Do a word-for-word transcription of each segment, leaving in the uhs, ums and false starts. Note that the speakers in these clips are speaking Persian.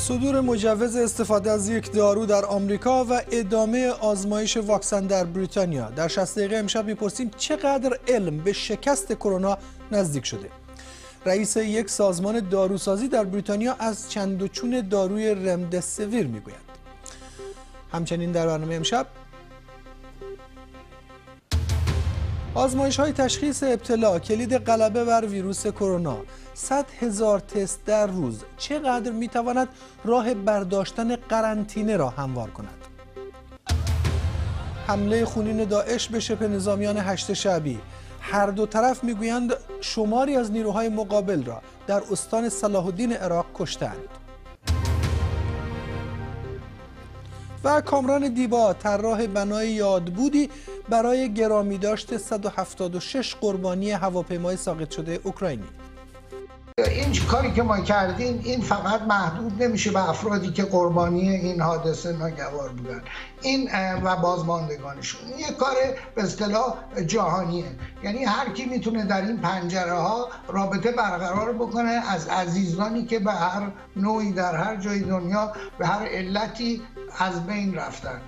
صدور مجوز استفاده از یک دارو در آمریکا و ادامه آزمایش واکسن در بریتانیا. در شصت دقیقه امشب میپرسیم چقدر علم به شکست کرونا نزدیک شده. رئیس یک سازمان داروسازی در بریتانیا از چند و چون داروی رمدسیویر میگوید. همچنین در برنامه امشب آزمایش های تشخیص ابتلا کلید غلبه بر ویروس کرونا. صد هزار تست در روز چقدر میتواند راه برداشتن قرنطینه را هموار کند؟ حمله خونین داعش به شبه نظامیان هشت شعبی. هر دو طرف میگویند شماری از نیروهای مقابل را در استان صلاح الدین عراق کشتند. و کامران دیبا طراح بنای یادبودی برای گرامی داشت صد و هفتاد و شش قربانی هواپیمای ساقط شده اوکراینی. این کاری که ما کردیم این فقط محدود نمیشه به افرادی که قربانی این حادثه ناگوار بودن، این و بازماندگانشون. این یک کار به اصطلاح جهانیه، یعنی هر کی میتونه در این پنجره ها رابطه برقرار بکنه از عزیزانی که به هر نوعی در هر جای دنیا به هر علتی از بین رفتن.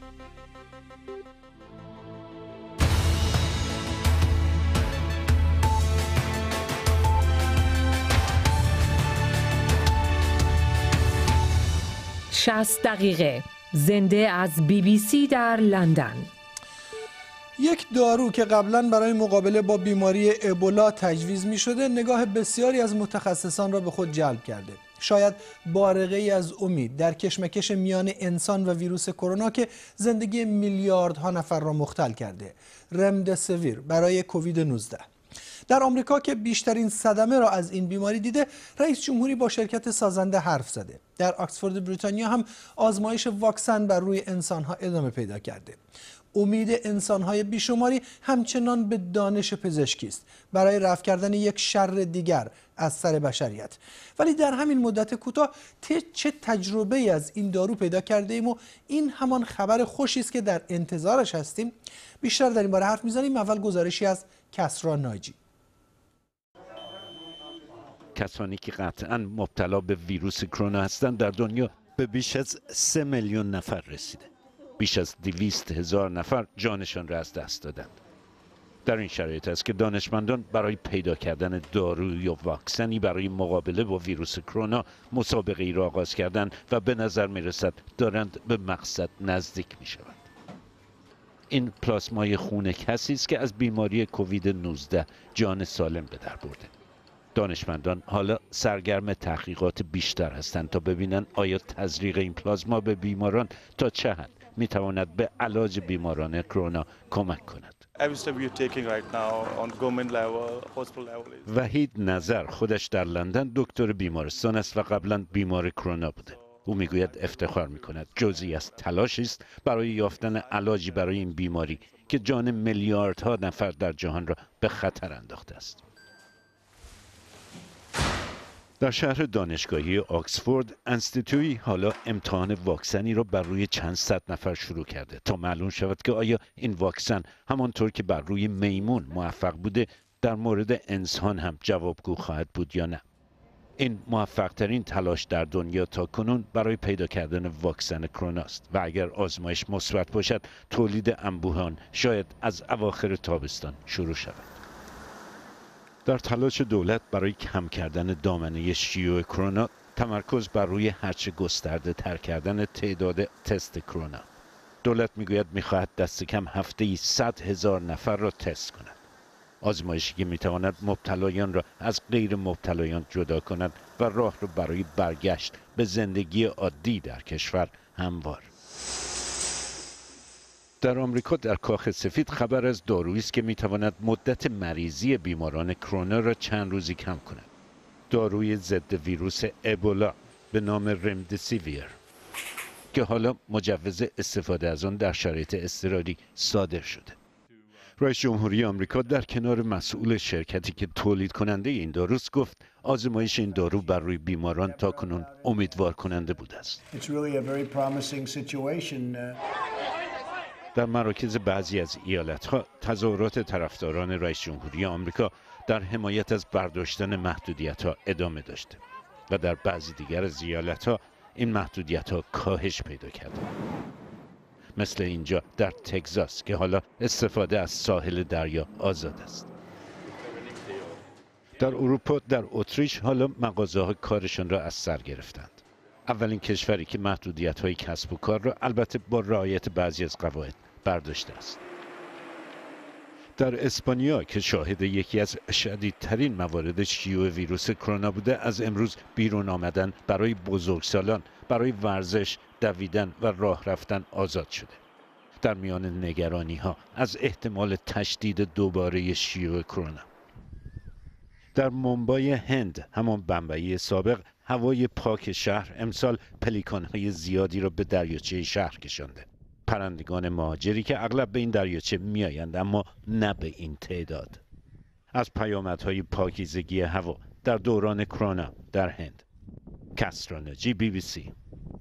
شصت دقیقه زنده از بی بی سی در لندن. یک دارو که قبلا برای مقابله با بیماری ابولا تجویز می شده نگاه بسیاری از متخصصان را به خود جلب کرده. شاید بارقه ای از امید در کشمکش میان انسان و ویروس کرونا که زندگی میلیاردها نفر را مختل کرده. رمدسیویر برای کووید نوزده. در آمریکا که بیشترین صدمه را از این بیماری دیده، رئیس جمهوری با شرکت سازنده حرف زده. در آکسفورد بریتانیا هم آزمایش واکسن بر روی انسانها ادامه پیدا کرده. امید انسانهای بیشماری همچنان به دانش پزشکی است برای رفع کردن یک شر دیگر از سر بشریت. ولی در همین مدت کوتاه چه تجربه ای از این دارو پیدا کرده ایم و این همان خبر خوشی است که در انتظارش هستیم. بیشتر در این باره حرف میزنیم. اول گزارشی از کسری ناجی. کسانی که قطعاً مبتلا به ویروس کرونا هستند در دنیا به بیش از سه میلیون نفر رسیده. بیش از دویست هزار نفر جانشان را از دست دادند. در این شرایط است که دانشمندان برای پیدا کردن دارو یا واکسنی برای مقابله با ویروس کرونا مسابقه ای را آغاز کردند و به نظر می رسد دارند به مقصد نزدیک می شوند. این پلاسمای خون کسی است که از بیماری کووید نوزده جان سالم به در برده. دانشمندان حالا سرگرم تحقیقات بیشتر هستند تا ببینند آیا تزریق این پلازما به بیماران تا چه حد میتواند به علاج بیماران کرونا کمک کند. وحید نظر خودش در لندن دکتر بیمارستان است و قبلا بیمار کرونا بوده. او میگوید افتخار میکند جزئی از تلاشی است برای یافتن علاجی برای این بیماری که جان میلیاردها نفر در جهان را به خطر انداخته است. در شهر دانشگاهی آکسفورد انستیتویی حالا امتحان واکسنی را بر روی چند صد نفر شروع کرده تا معلوم شود که آیا این واکسن همانطور که بر روی میمون موفق بوده در مورد انسان هم جوابگو خواهد بود یا نه. این موفق ترین تلاش در دنیا تا کنون برای پیدا کردن واکسن کرونا است و اگر آزمایش مثبت باشد تولید انبوهان شاید از اواخر تابستان شروع شود. در تلاش دولت برای کم کردن دامنه شیوع کرونا تمرکز بر روی هرچه گسترده تر کردن تعداد تست کرونا. دولت میگوید میخواهد دست کم هفته‌ای صد هزار نفر را تست کند. آزمایشی که میتواند مبتلایان را از غیر مبتلایان جدا کند و راه را برای برگشت به زندگی عادی در کشور هموار. در آمریکا در کاخ سفید خبر از دارویی است که میتواند مدت مریضی بیماران کرونا را چند روزی کم کند. داروی ضد ویروس ابولا به نام رمدسیویر که حالا مجوز استفاده از آن در شرایط اضطراری صادر شده. رئیس جمهوری آمریکا در کنار مسئول شرکتی که تولید کننده این داروست گفت آزمایش این دارو بر روی بیماران تاکنون امیدوار کننده بوده است. در مراکز بعضی از ایالت‌ها تظاهرات طرفداران رئیس جمهوری آمریکا در حمایت از برداشتن محدودیت‌ها ادامه داشته و در بعضی دیگر از ایالت‌ها این محدودیت ها کاهش پیدا کرده. مثل اینجا در تگزاس که حالا استفاده از ساحل دریا آزاد است. در اروپا در اتریش حالا مغازه‌ها کارشان را از سر گرفتند. اولین کشوری که محدودیت‌های کسب و کار را البته با رعایت بعضی از قواعد برداشته است. در اسپانیا که شاهد یکی از شدیدترین موارد شیوع ویروس کرونا بوده، از امروز بیرون آمدن برای بزرگسالان برای ورزش، دویدن و راه رفتن آزاد شده. در میان نگرانی‌ها از احتمال تشدید دوباره شیوع کرونا. در مومبای هند، همان بمبئی سابق، هوای پاک شهر امسال پلیکان‌های زیادی را به دریاچه شهر کشانده. پرندگان مهاجری که اغلب به این دریاچه میآیند، اما نه به این تعداد. از پیامدهای پاکیزگی هوا در دوران کرونا در هند. کسرانجی، بی بی سی.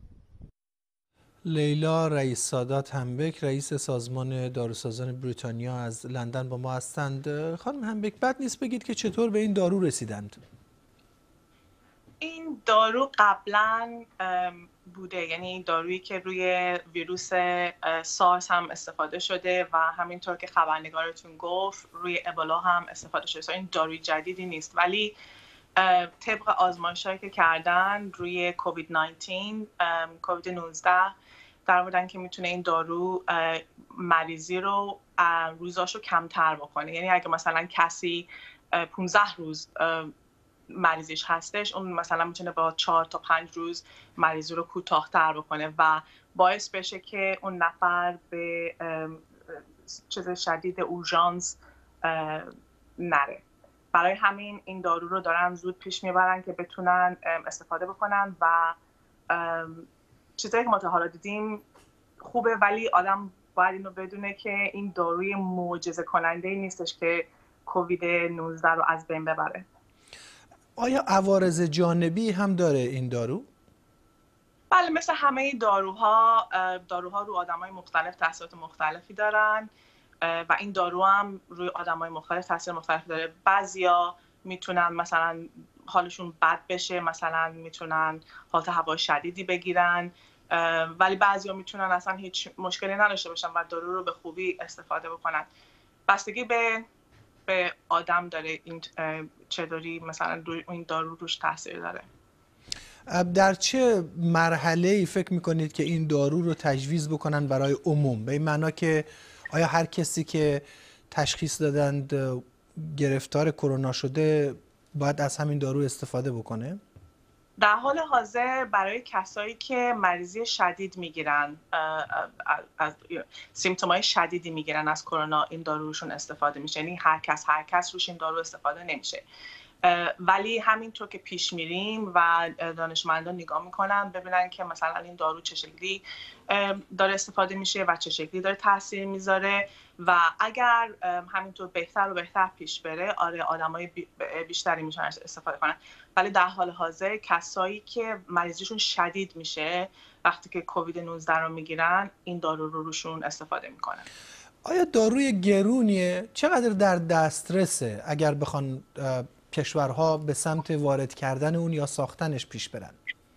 لیلا رئیس سادات همبک، رئیس سازمان داروسازان بریتانیا از لندن با ما هستند. خانم همبک، بد نیست بگید که چطور به این دارو رسیدند؟ این دارو قبلا بوده، یعنی دارویی که روی ویروس سارس هم استفاده شده و همینطور که خبرنگارتون گفت روی ابولا هم استفاده شده. این داروی جدیدی نیست، ولی طبق آزمایش‌هایی که کردن روی کووید نوزده کووید نوزده در بودن که میتونه این دارو مریضی رو روزاشو کمتر بکنه. یعنی اگه مثلا کسی پانزده روز مریضیش هستش، اون مثلا میتونه با چهار تا پنج روز مریضی رو کوتاه‌تر بکنه و باعث بشه که اون نفر به چیز شدید اورژانس نره. برای همین این دارو رو دارن زود پیش میبرن که بتونن استفاده بکنن و چیزایی که ما تا حالا دیدیم خوبه، ولی آدم باید اینو بدونه که این داروی معجزه کننده نیستش که کووید نوزده رو از بین ببره. آیا عوارض جانبی هم داره این دارو؟ بله، مثل همه داروها داروها رو آدمای مختلف تاثیرات مختلفی دارن و این دارو هم روی آدمای مختلف تاثیر مختلفی داره. بعضیا میتونن مثلا حالشون بد بشه، مثلا میتونن حالت هوای شدیدی بگیرن، ولی بعضیا میتونن اصلا هیچ مشکلی نداشته باشن و دارو رو به خوبی استفاده بکنن. بستگی به به آدم داره این چطوری مثلا این دارو روش تاثیر داره. در چه مرحله‌ای فکر میکنید که این دارو رو تجویز بکنن برای عموم؟ به این معنا که آیا هر کسی که تشخیص دادند گرفتار کرونا شده باید از همین دارو استفاده بکنه؟ در حال حاضر برای کسایی که مریضی شدید میگیرن، از سیمپتومای شدیدی میگیرن از کرونا، این دارو روشون استفاده میشه. یعنی هر کس هر کس روش این دارو استفاده نمیشه. ولی همینطور که پیش میریم و دانشمندان نگاه میکنن ببینن که مثلا این دارو چه شکلی داره استفاده میشه و چه شکلی داره تاثیر میذاره و اگر همینطور بهتر و بهتر پیش بره، آره آدمای بیشتری میتونن استفاده کنن. ولی در حال حاضر کسایی که مریضیشون شدید میشه وقتی که کووید نوزده رو میگیرن، این دارو رو روشون استفاده میکنن. آیا داروی گرونیه؟ چقدر در دسترسه اگر بخوان کشورها به سمت وارد کردن اون یا ساختنش پیش برن؟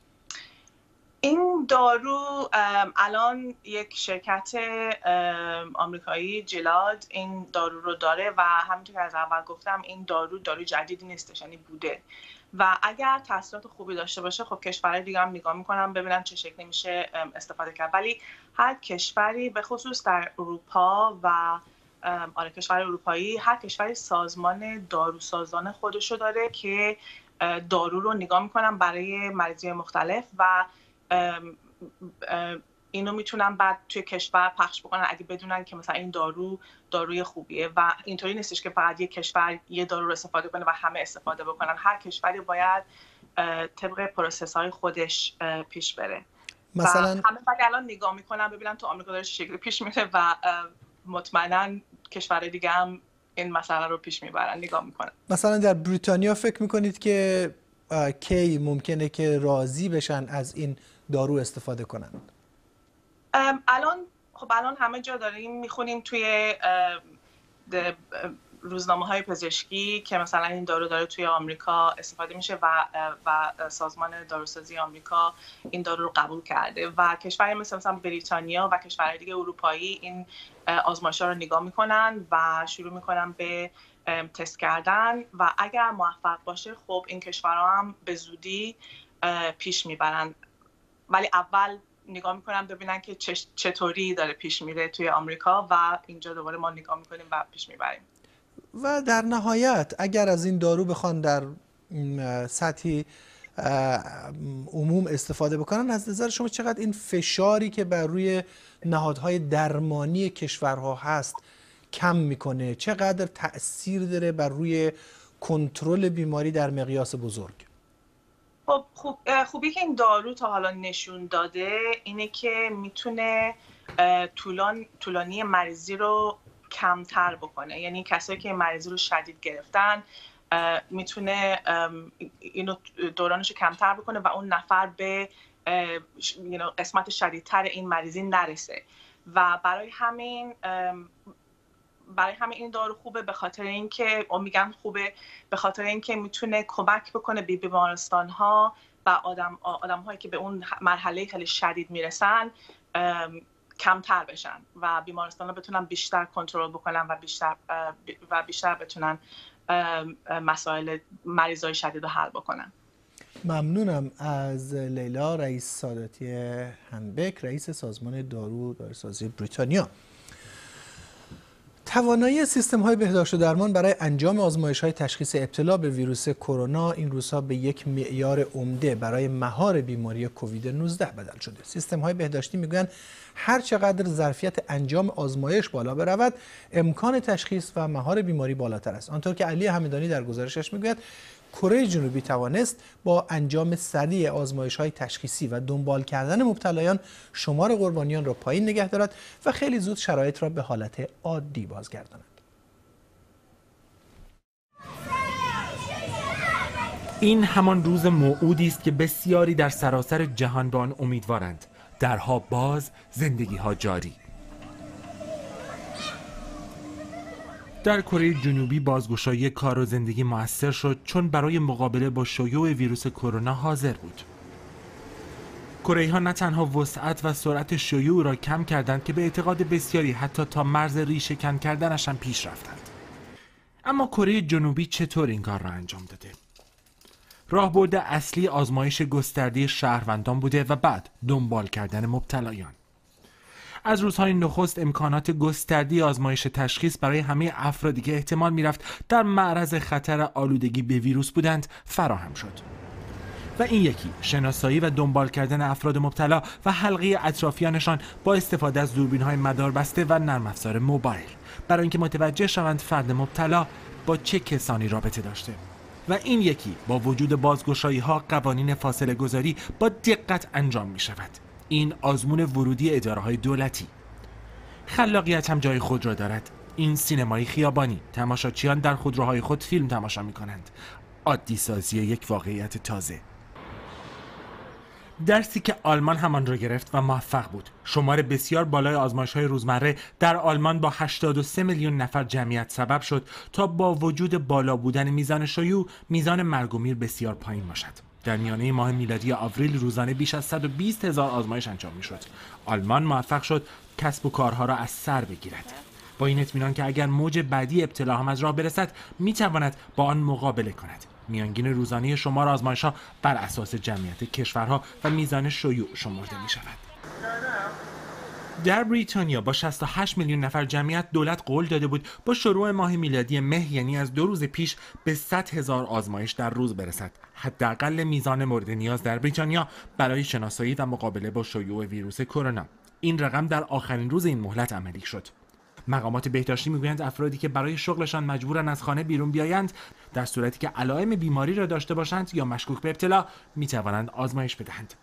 این دارو الان یک شرکت آمریکایی جلاد این دارو رو داره و همونطور که از اول گفتم این دارو دارو جدیدی نیستش، یعنی بوده و اگر تاثیرات خوبی داشته باشه خب کشورهای دیگه هم نگاه میکنن ببینن چه شکلی میشه استفاده کرد. ولی هر کشوری به خصوص در اروپا و آره کشور اروپایی، هر کشوری سازمان داروسازان خودشو داره که دارو رو نگاه میکنن برای مریضی مختلف و اینو میتونن بعد توی کشور پخش بکنن اگه بدونن که مثلا این دارو داروی خوبیه و اینطوری نیستش که فقط یک کشور یه دارو رو استفاده کنه و همه استفاده بکنن. هر کشوری باید طبق پروسس های خودش پیش بره. مثلا همه وقت الان نگاه میکنن ببینن تو آمریکا داره چه شکلی پیش میره و مطمئنا کشور دیگه هم این مسئله رو پیش میبرن، نگاه میکنن. مثلا در بریتانیا فکر میکنید که کی ممکنه که راضی بشن از این دارو استفاده کنن؟ الان خب الان همه جا داریم میخونیم توی روزنامه های پزشکی که مثلا این دارو داره توی آمریکا استفاده میشه و و سازمان داروسازی آمریکا این دارو رو قبول کرده و کشوری مثل مثلا بریتانیا و کشورهای دیگه اروپایی این آزمایش‌ها رو نگاه میکنن و شروع میکنن به تست کردن و اگر موفق باشه خب این کشورها هم به زودی پیش میبرن، ولی اول نگاه میکنن ببینن که چطوری داره پیش میره توی آمریکا و اینجا دوباره ما نگاه میکنیم و پیش میبریم. و در نهایت اگر از این دارو بخوان در سطحی عموم استفاده بکنن، از نظر شما چقدر این فشاری که بر روی نهادهای درمانی کشورها هست کم میکنه؟ چقدر تأثیر داره بر روی کنترل بیماری در مقیاس بزرگ؟ خب خوب خوبی که این دارو تا حالا نشون داده اینه که میتونه طولان طولانی مریضی رو کمتر بکنه، یعنی کسایی که مریضی رو شدید گرفتن میتونه اینو دورانش رو کمتر بکنه و اون نفر به قسمت شدیدتر این مریضی نرسه و برای همین برای همین این دارو خوبه، به خاطر اینکه میگم خوبه به خاطر اینکه میتونه کمک بکنه به بیمارستان ها و آدم آدم هایی که به اون مرحله خیلی شدید میرسن کمتر بشن و بیمارستان ها بتونن بیشتر کنترل بکنن و بیشتر و بیشتر بتونن مسائل مریضای شدید رو حل بکنن. ممنونم از لیلا رئیس ساداتی هنبک، رئیس سازمان دارو و داروسازی بریتانیا. توانایی سیستم‌های بهداشت و درمان برای انجام آزمایش‌های تشخیص ابتلا به ویروس کرونا این روزها به یک معیار عمده برای مهار بیماری کووید نوزده بدل شده. سیستم‌های بهداشتی میگویند هر چقدر ظرفیت انجام آزمایش بالا برود، امکان تشخیص و مهار بیماری بالاتر است. آنطور که علی حمیدانی در گزارشش میگوید کره جنوبی توانست با انجام سریع آزمایش‌های تشخیصی و دنبال کردن مبتلایان شمار قربانیان را پایین نگه دارد و خیلی زود شرایط را به حالت عادی بازگرداند. این همان روز موعودی است که بسیاری در سراسر جهان به آن امیدوارند. درها باز، زندگی‌ها جاری. در کره جنوبی بازگشایی کار و زندگی موثر شد چون برای مقابله با شیوع ویروس کرونا حاضر بود. کره‌ای‌ها نه تنها وسعت و سرعت شیوع را کم کردند که به اعتقاد بسیاری حتی تا مرز ریشه‌کن کردنش هم پیش رفتند. اما کره جنوبی چطور این کار را انجام داده؟ راهبرد اصلی آزمایش گسترده شهروندان بوده و بعد دنبال کردن مبتلایان. از روزهای نخست امکانات گسترده آزمایش تشخیص برای همه افرادی که احتمال میرفت در معرض خطر آلودگی به ویروس بودند فراهم شد. و این یکی شناسایی و دنبال کردن افراد مبتلا و حلقه اطرافیانشان با استفاده از دوربین‌های مداربسته و نرم افزار موبایل برای اینکه متوجه شوند فرد مبتلا با چه کسانی رابطه داشته. و این یکی با وجود بازگشایی‌ها قوانین فاصله گذاری با دقت انجام می شود. این آزمون ورودی اداره‌های دولتی. خلاقیت هم جای خود را دارد. این سینمای خیابانی، تماشاچیان در خودروهای خود فیلم تماشا می کنند. عادی سازی یک واقعیت تازه. درسی که آلمان همان را گرفت و موفق بود. شمار بسیار بالای آزمایش‌های روزمره در آلمان با هشتاد و سه میلیون نفر جمعیت سبب شد تا با وجود بالا بودن میزان شیوع، میزان مرگ و میر بسیار پایین باشد. در میانه ماه میلادی آوریل روزانه بیش از صد و بیست هزار آزمایش انجام می‌شد. آلمان موفق شد کسب و کارها را از سر بگیرد. با این اطمینان که اگر موج بعدی ابتلا هم از راه برسد، می‌تواند با آن مقابله کند. میانگین روزانه شمار آزمایش‌ها بر اساس جمعیت کشورها و میزان شیوع شمرده می‌شود. در بریتانیا با شصت و هشت میلیون نفر جمعیت دولت قول داده بود با شروع ماه میلادی مه، یعنی از دو روز پیش، به صد هزار آزمایش در روز برسد. حداقل میزان مورد نیاز در بریتانیا برای شناسایی و مقابله با شیوع ویروس کرونا. این رقم در آخرین روز این مهلت عملی شد. مقامات بهداشتی میگویند افرادی که برای شغلشان مجبورن از خانه بیرون بیایند، در صورتی که علائم بیماری را داشته باشند یا مشکوک به ابتلا، میتوانند آزمایش بدهند.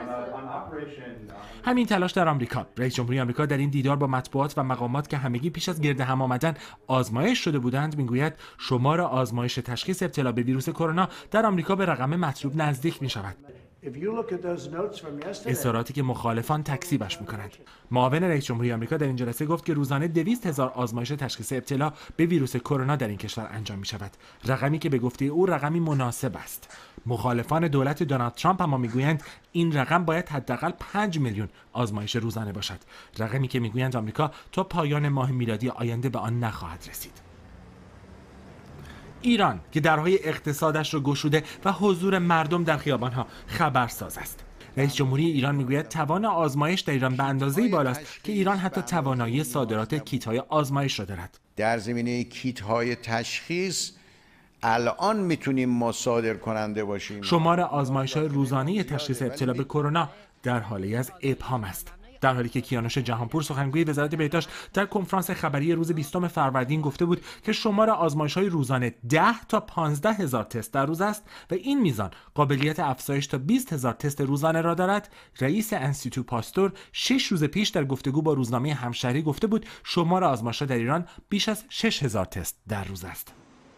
همین تلاش در آمریکا. رئیس جمهوری آمریکا در این دیدار با مطبوعات و مقامات که همگی پیش از گرد هم آمدن آزمایش شده بودند میگوید شمار آزمایش تشخیص ابتلا به ویروس کرونا در آمریکا به رقم مطلوب نزدیک می شود. اظهاراتی که مخالفان تکذیبش میکنند. معاون رئیس جمهوری آمریکا در این جلسه گفت که روزانه دویست هزار آزمایش تشخیص ابتلا به ویروس کرونا در این کشور انجام می شود. رقمی که به گفته او رقمی مناسب است. مخالفان دولت دونالد ترامپ اما میگویند این رقم باید حداقل پنج میلیون آزمایش روزانه باشد. رقمی که میگویند آمریکا تا پایان ماه میلادی آینده به آن نخواهد رسید. ایران که درهای اقتصادش را گشوده و حضور مردم در خیابانها خبرساز است. رئیس جمهوری ایران میگوید توان آزمایش در ایران به اندازه‌ای بالاست که ایران حتی توانایی صادرات کیت‌های آزمایش را دارد. در زمینه کیت‌های تشخیص الان میتونیم ما صادر کننده باشیم. شمار آزمایش‌های روزانه تشخیص ابتلا به کرونا در حالی از ابهام است. در حالی که کیانوش جهانپور سخنگوی وزارت بهداشت در کنفرانس خبری روز بیستم فروردین گفته بود که شمار آزمایش‌های روزانه ده تا پانزده هزار تست در روز است و این میزان قابلیت افزایش تا بیست هزار تست روزانه را دارد، رئیس انستیتو پاستور شش روز پیش در گفتگو با روزنامه همشهری گفته بود شمار آزمایش‌ها در ایران بیش از شش هزار تست در روز است.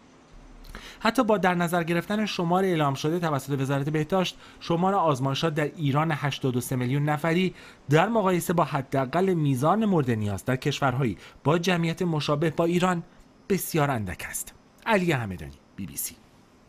حتی با در نظر گرفتن شمار اعلام شده توسط وزارت بهداشت، شمار آزمایشات در ایران هشتاد و سه میلیون نفری در مقایسه با حداقل میزان مورد نیاز در کشورهایی با جمعیت مشابه با ایران بسیار اندک است. علی همدانی، بی بی سی.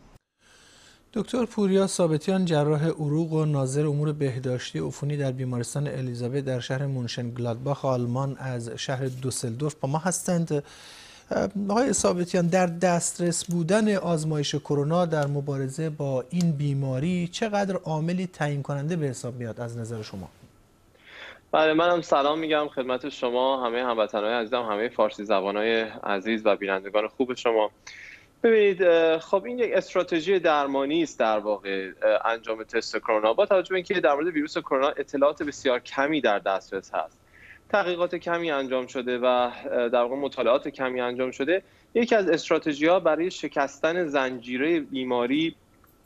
دکتر پوریا ثابتیان جراح عروق و ناظر امور بهداشتی عفونی در بیمارستان الیزابت در شهر مونشنگلادباخ آلمان از شهر دوسلدورف با ما هستند. آقای ثابتیان، در دسترس بودن آزمایش کرونا در مبارزه با این بیماری چقدر عاملی تعیین کننده به حساب میاد از نظر شما؟ بله، منم سلام میگم خدمت شما، همه هموطنهای عزیزم، همه فارسی زبانهای عزیز و بینندگان خوب شما. ببینید، خب این یک استراتژی درمانی است در واقع انجام تست کرونا، با توجه به اینکه در مورد ویروس کرونا اطلاعات بسیار کمی در دسترس هست، تحقیقات کمی انجام شده و در واقع مطالعات کمی انجام شده. یکی از استراتژی‌ها برای شکستن زنجیره بیماری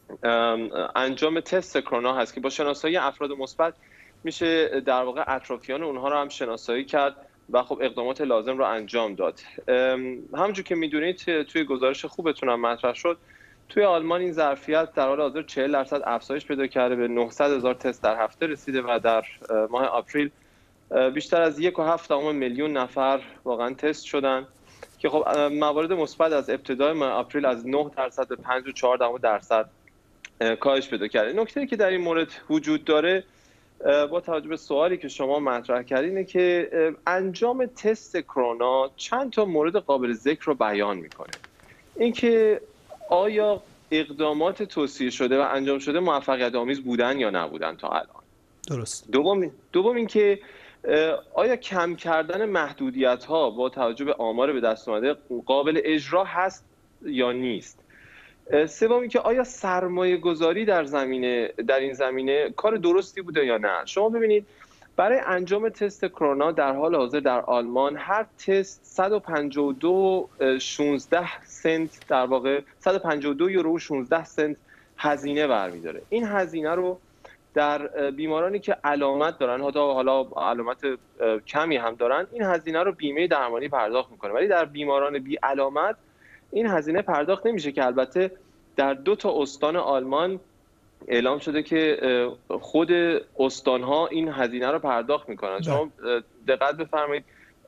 انجام تست کرونا هست که با شناسایی افراد مثبت میشه در واقع اطرافیان اونها رو هم شناسایی کرد و خب اقدامات لازم رو انجام داد. همونجور که میدونید توی گزارش خوبتون هم مطرح شد، توی آلمان این ظرفیت در حال حاضر چهل درصد افزایش پیدا کرده، به نهصد هزار تست در هفته رسیده و در ماه آپریل بیشتر از یک و هفت دهم میلیون نفر واقعا تست شدن که خب موارد مثبت از ابتدای ماه آپریل از نه درصد به پنج و چهار دهم درصد کاهش پیدا کرده. نکته‌ای که در این مورد وجود داره با توجه به سوالی که شما مطرح کردین اینه که انجام تست کرونا چند تا مورد قابل ذکر رو بیان میکنه. اینکه آیا اقدامات توصیه شده و انجام شده موفقیت آمیز بودن یا نبودن تا الان. درست. دوم دوم اینکه آیا کم کردن محدودیت ها با توجه به آمار به دست اومده قابل اجرا هست یا نیست. سوم اینکه آیا سرمایه گذاری در زمینه در این زمینه کار درستی بوده یا نه. شما ببینید برای انجام تست کرونا در حال حاضر در آلمان هر تست صد و پنجاه و دو و شانزده سنت در واقع صد و پنجاه و دو یورو و شانزده سنت هزینه برمی‌داره. این هزینه رو در بیمارانی که علامت دارن، حالا حالا علامت کمی هم دارن، این هزینه رو بیمه درمانی پرداخت میکنه، ولی در بیماران بی علامت این هزینه پرداخت نمیشه که البته در دو تا استان آلمان اعلام شده که خود استانها این هزینه رو پرداخت میکنن. شما دقت بفرمایید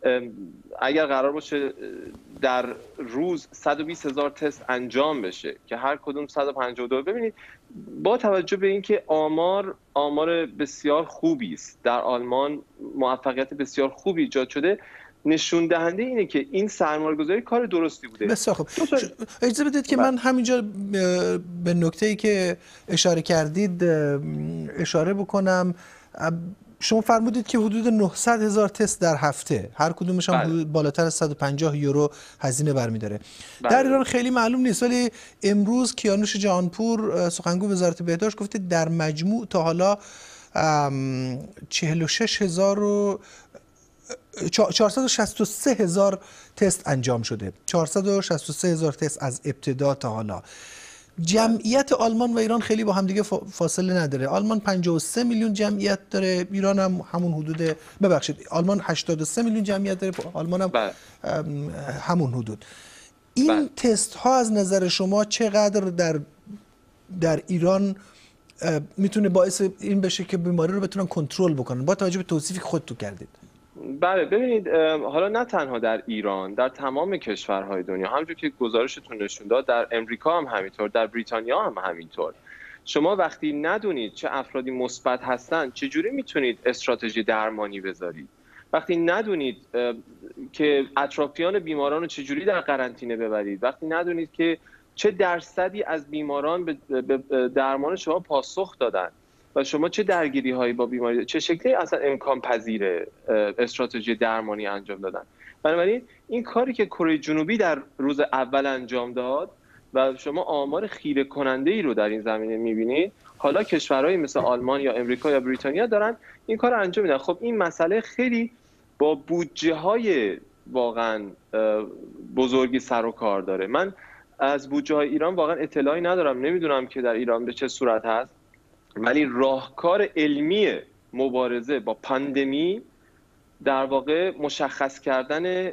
اگر قرار باشه در روز صد و بیست هزار تست انجام بشه که هر کدوم صد و پنجاه و دو، ببینید با توجه به اینکه آمار آمار بسیار خوبی است در آلمان، موفقیت بسیار خوبی ایجاد شده، نشون دهنده اینه که این سرمایه‌گذاری کار درستی بوده. بسیار خوب. اجازه بدید که من همینجا به نکته‌ای که اشاره کردید اشاره بکنم. شما فرمودید که حدود نهصد هزار تست در هفته، هر کدومش هم بله. بالاتر از صد و پنجاه یورو هزینه برمی‌داره. بله. در ایران خیلی معلوم نیست، ولی امروز کیانوش جهانپور سخنگوی وزارت بهداشت گفته در مجموع تا حالا چهل و شش هزار و چهارصد و شصت و سه هزار تست انجام شده. چهارصد و شصت و سه هزار تست از ابتدا تا حالا. جمعیت آلمان و ایران خیلی با هم دیگه فاصله نداره. آلمان پنجاه و سه میلیون جمعیت داره، ایران هم همون حدود، ببخشید آلمان هشتاد و سه میلیون جمعیت داره، آلمان هم همون حدود. این تست ها از نظر شما چقدر در در ایران میتونه باعث این بشه که بیماری رو بتونن کنترل بکنن با توجه به توصیفی که خودتون کردید؟ بله ببینید، حالا نه تنها در ایران، در تمام کشورهای دنیا همونجور که گزارشتون نشون داد، در امریکا هم همینطور، در بریتانیا هم همینطور. شما وقتی ندونید چه افرادی مثبت هستن چجوری میتونید استراتژی درمانی بذارید؟ وقتی ندونید که اطرافیان بیماران رو چجوری در قرنطینه ببرید، وقتی ندونید که چه درصدی از بیماران به درمان شما پاسخ دادن و شما چه درگیری هایی با بیماری، چه شکلی اصلا امکان پذیره استراتژی درمانی انجام دادن. بنابراین این کاری که کره جنوبی در روز اول انجام داد و شما آمار خیره کننده ای رو در این زمینه میبینید، حالا کشورهایی مثل آلمان یا امریکا یا بریتانیا دارن این کار رو انجام میدن. خب این مسئله خیلی با بودجه های واقعا بزرگی سر و کار داره. من از بودجه های ایران واقعا اطلاعی ندارم، نمیدونم که در ایران به چه صورت هست، ولی راهکار علمی مبارزه با پاندمی در واقع مشخص کردن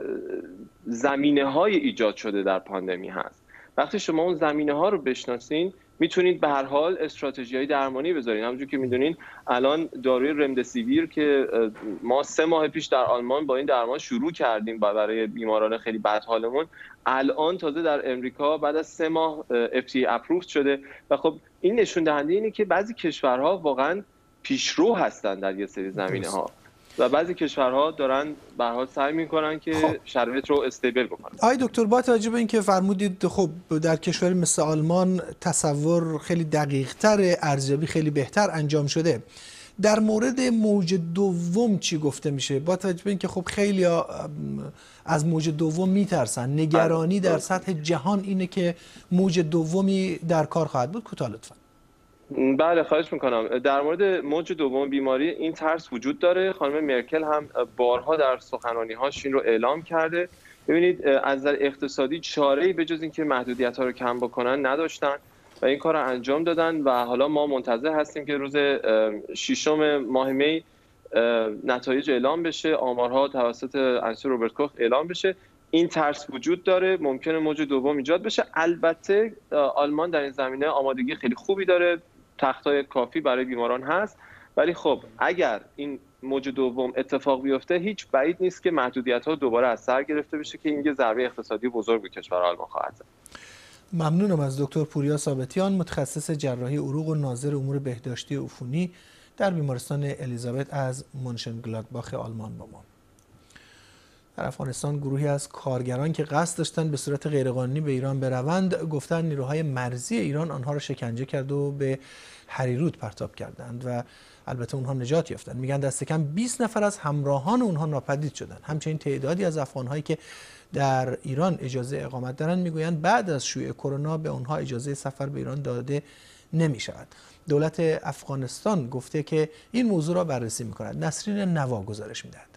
زمینه های ایجاد شده در پاندمی هست. وقتی شما اون زمینه ها رو بشناسین میتونید به هر حال استراتژی های درمانی بذارین. همونجور که میدونین الان داروی رمدسیویر که ما سه ماه پیش در آلمان با این درمان شروع کردیم برای بیماران خیلی بدحالمون، الان تازه در امریکا بعد از سه ماه اف دی ای اپروو شده و خب این نشون دهنده اینه که بعضی کشورها واقعا پیشرو هستن در یه سری زمینه ها و بعضی کشورها دارن به هر حال سعی میکنن که خب شرایط رو استیبل بکنن. آقای دکتر، با توجه به اینکه فرمودید خب در کشوری مثل آلمان تصور خیلی دقیق تر، ارزیابی خیلی بهتر انجام شده، در مورد موج دوم چی گفته میشه؟ با توجه به اینکه خب خیلی از موج دوم میترسن، نگرانی در سطح جهان اینه که موج دومی در کار خواهد بود. کوتاه لطفا. بله خواهش میکنم. در مورد موج دوم بیماری این ترس وجود داره. خانم مرکل هم بارها در سخنرانی‌هاش این رو اعلام کرده. ببینید از نظر اقتصادی چاره‌ای به جز اینکه محدودیت‌ها رو کم بکنن نداشتن و این کار رو انجام دادن و حالا ما منتظر هستیم که روز ششم ماه می نتایج اعلام بشه، آمارها توسط انستیتوت روبرت کوخ اعلام بشه. این ترس وجود داره، ممکنه موج دوم ایجاد بشه. البته آلمان در این زمینه آمادگی خیلی خوبی داره، تختای کافی برای بیماران هست، ولی خب اگر این موج دوم اتفاق بیفته هیچ بعید نیست که محدودیت‌ها دوباره از سر گرفته بشه که این یه ضربه اقتصادی بزرگ به کشور آلمان خواهد زد. ممنونم از دکتر پوریا ثابتیان، متخصص جراحی عروق و ناظر امور بهداشتی عفونی در بیمارستان الیزابت از مونشنگلادباخ آلمان با ما. در افغانستان گروهی از کارگران که قصد داشتن به صورت غیرقانونی به ایران بروند، گفتن نیروهای مرزی ایران آنها را شکنجه کرد و به هریرود پرتاب کردند و البته اونها نجات یافتند. میگن دست کم بیست نفر از همراهان اونها ناپدید شدند. همچنین تعدادی از افغان‌هایی که در ایران اجازه اقامت دارند میگویند بعد از شیوع کرونا به اونها اجازه سفر به ایران داده نمی شود. دولت افغانستان گفته که این موضوع را بررسی می‌کند. نسرین نوا گزارش می‌دهد.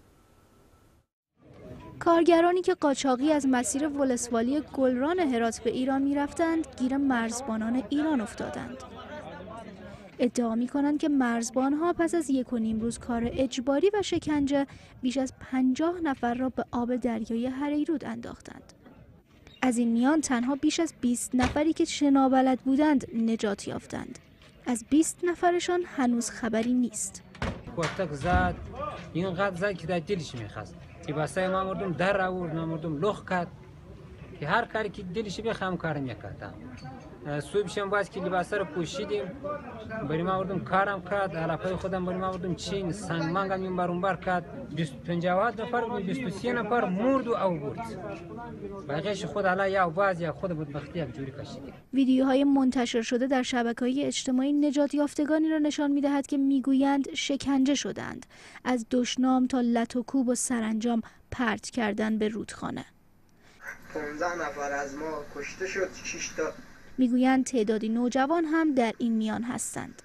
کارگرانی که قاچاقی از مسیر ولسوالی گلران هرات به ایران می‌رفتند، گیر مرزبانان ایران افتادند. ادعا می‌کنند که مرزبان‌ها پس از یک و نیم روز کار اجباری و شکنجه بیش از پنجاه نفر را به آب دریای هریرود انداختند. از این میان تنها بیش از بیست نفری که شنابلد بودند نجات یافتند. از بیست نفرشان هنوز خبری نیست. کتک زد، اینقدر زد که در دلش می‌خواست. لباسای ما مردم در آورد، ما مردم لخ کرد که هر کاری که دلش بخوام کارم میکردم. صبح شب باز که لباسا رو پوشیدیم، برای ما مردم کارم کرد، علافای خودم برای ما مردم چین سنگ منگم این بر اون بر کرد. بیست و پنجاه نفر بود، بیست و سه نفر مرد و او برد. بقیه‌اش خود علا یا باز یا خود بود بختی یک جوری کشیدیم. ویدیوهای منتشر شده در شبکه‌های اجتماعی نجات یافتگانی را نشان می‌دهد که میگویند شکنجه شدند، از دشنام تا لت و کوب و سرانجام پرت کردن به رودخانه. پانزده نفر از ما کشته شد، شش تا میگویند تعدادی نوجوان هم در این میان هستند.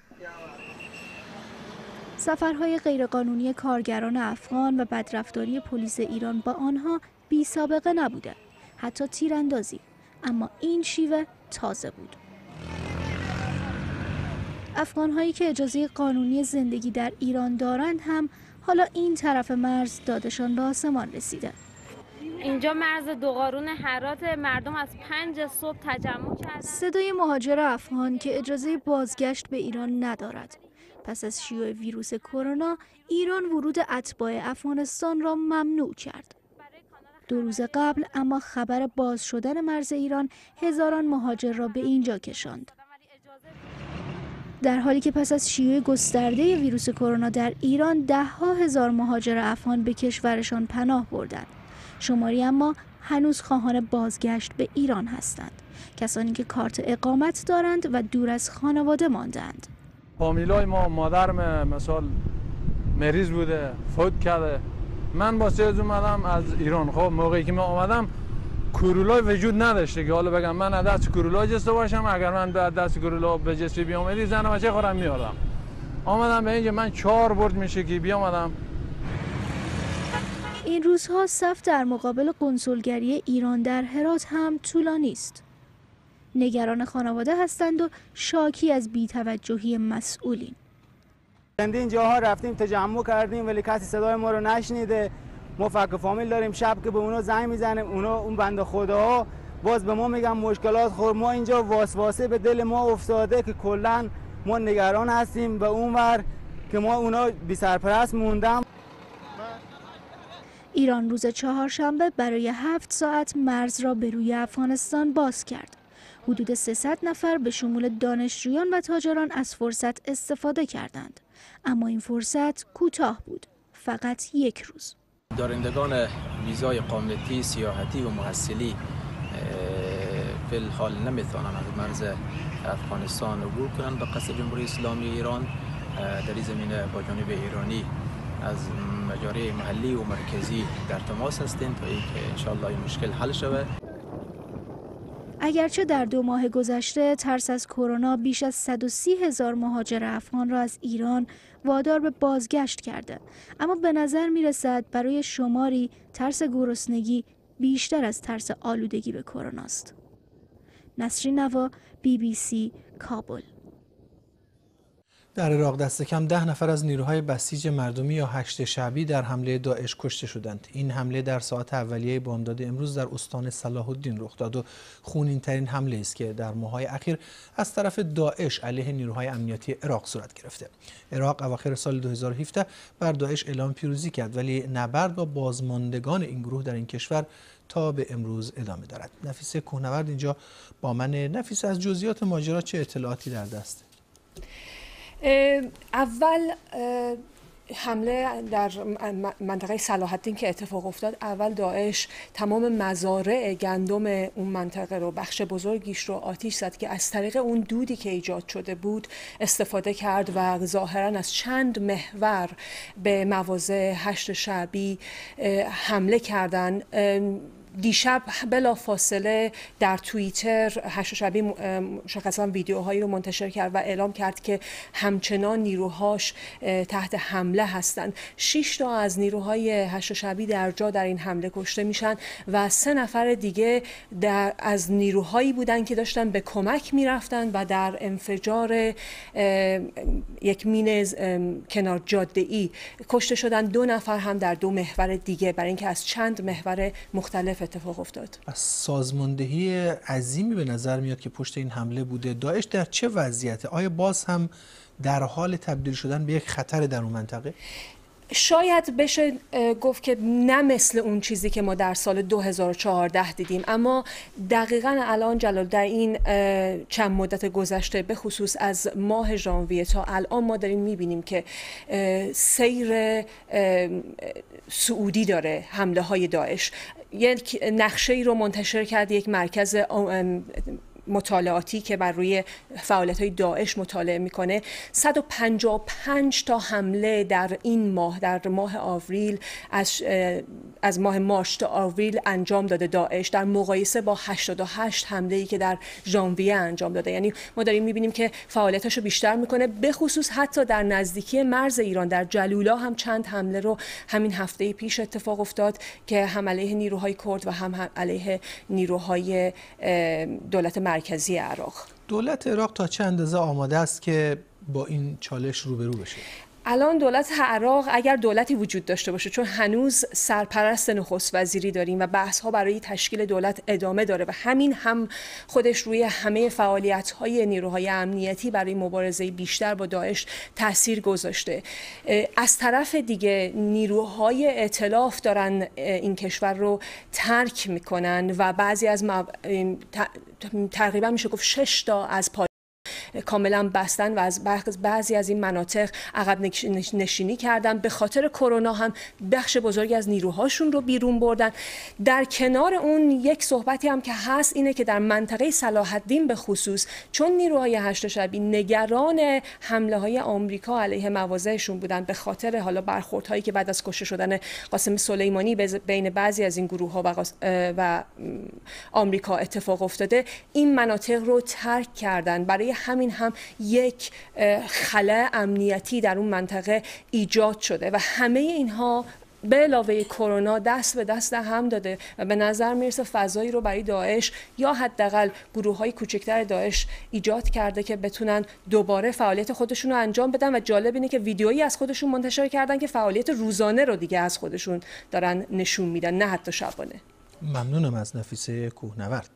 سفرهای غیرقانونی کارگران افغان و بدرفتاری پلیس ایران با آنها بی سابقه نبوده، حتی تیراندازی، اما این شیوه تازه بود. افغانهایی که اجازه قانونی زندگی در ایران دارند هم حالا این طرف مرز دادشان به آسمان رسیده. اینجا مرز دوقارون هرات، مردم از پنج صبح تجمع کردن. صدای مهاجر افغان که اجازه بازگشت به ایران ندارد. پس از شیوع ویروس کرونا، ایران ورود اتباع افغانستان را ممنوع کرد. دو روز قبل اما خبر باز شدن مرز ایران هزاران مهاجر را به اینجا کشاند. در حالی که پس از شیوع گسترده ویروس کرونا در ایران ده ها هزار مهاجر افغان به کشورشان پناه بردند. شماری اما هنوز خواهان بازگشت به ایران هستند. کسانی که کارت اقامت دارند و دور از خانواده ماندند. فامیلای ما، مادرم مثلا مریض بوده، فوت کرده. من با سیز اومدم از ایران. خب موقعی که من اومدم کرولا وجود نداشته که حالا بگم من دست کرولا جسته باشم. اگر من به دست کرولا به جسته بیامدی زن و بچه خورم میارم. آمدم به اینجا من چهار برد میشه که بیامدم. این روزها صف در مقابل قنسولگری ایران در هرات هم طولانی است. نگران خانواده هستند و شاکی از بی‌توجهی مسئولین. این جاها رفتیم تجمع کردیم ولی کسی صدای ما رو نشنیده. ما فک فامیل داریم، شب که به اونا زنگ میزنیم اونا اون بنده خداها باز به ما میگن مشکلات خور. ما اینجا واسواسه به دل ما افتاده که کلا ما نگران هستیم به اونور که ما اونا بی سرپرست موندم. ایران روز چهارشنبه برای هفت ساعت مرز را به روی افغانستان باز کرد. حدود سیصد نفر به شمول دانشجویان و تاجران از فرصت استفاده کردند. اما این فرصت کوتاه بود. فقط یک روز. دارندگان ویزای قامتی، سیاحتی و محصلی فی الحال نمیتوانند از مرز افغانستان عبور کنند به قصد جمهوری اسلامی ایران. در این زمینه با جانب ایرانی از مجاری محلی و مرکزی در تماس هستیم تا اینکه انشاءالله این مشکل حل شود. اگرچه در دو ماه گذشته ترس از کرونا بیش از صد و سی هزار مهاجر افغان را از ایران وادار به بازگشت کرده، اما به نظر می رسد برای شماری ترس گرسنگی بیشتر از ترس آلودگی به کرونا است. نسرین نوا، بی بی سی، کابل. در عراق دست کم ده نفر از نیروهای بسیج مردمی یا هشت شعبی در حمله داعش کشته شدند. این حمله در ساعات اولیه بامداد امروز در استان صلاح الدین رخ داد و خونین ترین حمله است که در ماه‌های اخیر از طرف داعش علیه نیروهای امنیتی عراق صورت گرفته. عراق اواخر سال دو هزار و هفده بر داعش اعلام پیروزی کرد، ولی نبرد با بازماندگان این گروه در این کشور تا به امروز ادامه دارد. نفیسه کوهنورد اینجا با من. نفیسه، از جزئیات ماجرا چه اطلاعاتی در دست؟ اول حمله در منطقه صلاح الدین که اتفاق افتاد، اول داعش تمام مزارع گندم اون منطقه رو، بخش بزرگیش رو آتیش زد که از طریق اون دودی که ایجاد شده بود استفاده کرد و ظاهراً از چند محور به مواضع هشت شعبی حمله کردن. دیشب بلا فاصله در توییتر هشت شعبی مشخصا ویدیوهایی رو منتشر کرد و اعلام کرد که همچنان نیروهاش تحت حمله هستند. شش تا از نیروهای هشت شعبی در جا در این حمله کشته میشن و سه نفر دیگه در از نیروهایی بودن که داشتن به کمک میرفتن و در انفجار یک مین کنار جاده ای کشته شدن. دو نفر هم در دو محور دیگه، برای اینکه از چند محور مختلف اتفاق افتاد. از سازماندهی عظیمی به نظر میاد که پشت این حمله بوده. داعش در چه وضعیته؟ آیا باز هم در حال تبدیل شدن به یک خطر در اون منطقه؟ شاید بشه گفت که نه مثل اون چیزی که ما در سال دو هزار و چهارده دیدیم، اما دقیقاً الان جلال در این چند مدت گذشته به خصوص از ماه ژانویه تا الان ما داریم میبینیم که سیر صعودی داره حمله های داعش. یک نقشه ای رو منتشر کرد یک مرکز مطالعاتی که بر روی فعالیت‌های داعش مطالعه میکنه. صد و پنجاه و پنج تا حمله در این ماه، در ماه آوریل، از از ماه مارس تا آوریل انجام داده داعش، در مقایسه با هشتاد و هشت حمله‌ای که در ژانویه انجام داده. یعنی ما داریم می‌بینیم که فعالیتاشو بیشتر میکنه، به خصوص حتی در نزدیکی مرز ایران در جلولا هم چند حمله رو همین هفته پیش اتفاق افتاد که هم علیه نیروهای کرد و هم علیه نیروهای دولت مرکزی عراق. دولت عراق تا چه اندازه آماده است که با این چالش روبرو بشه؟ الان دولت عراق اگر دولتی وجود داشته باشه، چون هنوز سرپرست نخست وزیری داریم و بحث ها برای تشکیل دولت ادامه داره و همین هم خودش روی همه فعالیت های نیروهای امنیتی برای مبارزه بیشتر با داعش تاثیر گذاشته. از طرف دیگه نیروهای ائتلاف دارن این کشور رو ترک میکنن و بعضی از مو... تقریبا میشه گفت شش تا از پای کاملا بستن و از بعضی از این مناطق عقب نشینی کردن. به خاطر کرونا هم بخش بزرگی از نیروهاشون رو بیرون بردن. در کنار اون یک صحبتی هم که هست اینه که در منطقه صلاح الدین به خصوص، چون نیروهای هشت شبی نگران حمله های آمریکا علیه مواضعشون بودن به خاطر حالا برخوردهایی که بعد از کشته شدن قاسم سلیمانی بین بعضی از این گروه ها و, و آمریکا اتفاق افتاده، این مناطق رو ترک کردن. برای همین هم یک خلأ امنیتی در اون منطقه ایجاد شده و همه اینها به علاوه کرونا دست به دست هم داده و به نظر میرسه فضایی رو برای داعش یا حداقل گروه‌های کوچکتر داعش ایجاد کرده که بتونن دوباره فعالیت خودشون رو انجام بدن. و جالب اینه که ویدیویی از خودشون منتشر کردن که فعالیت روزانه رو دیگه از خودشون دارن نشون میدن، نه حتی شبانه. ممنونم از نفیسه کوهنورد.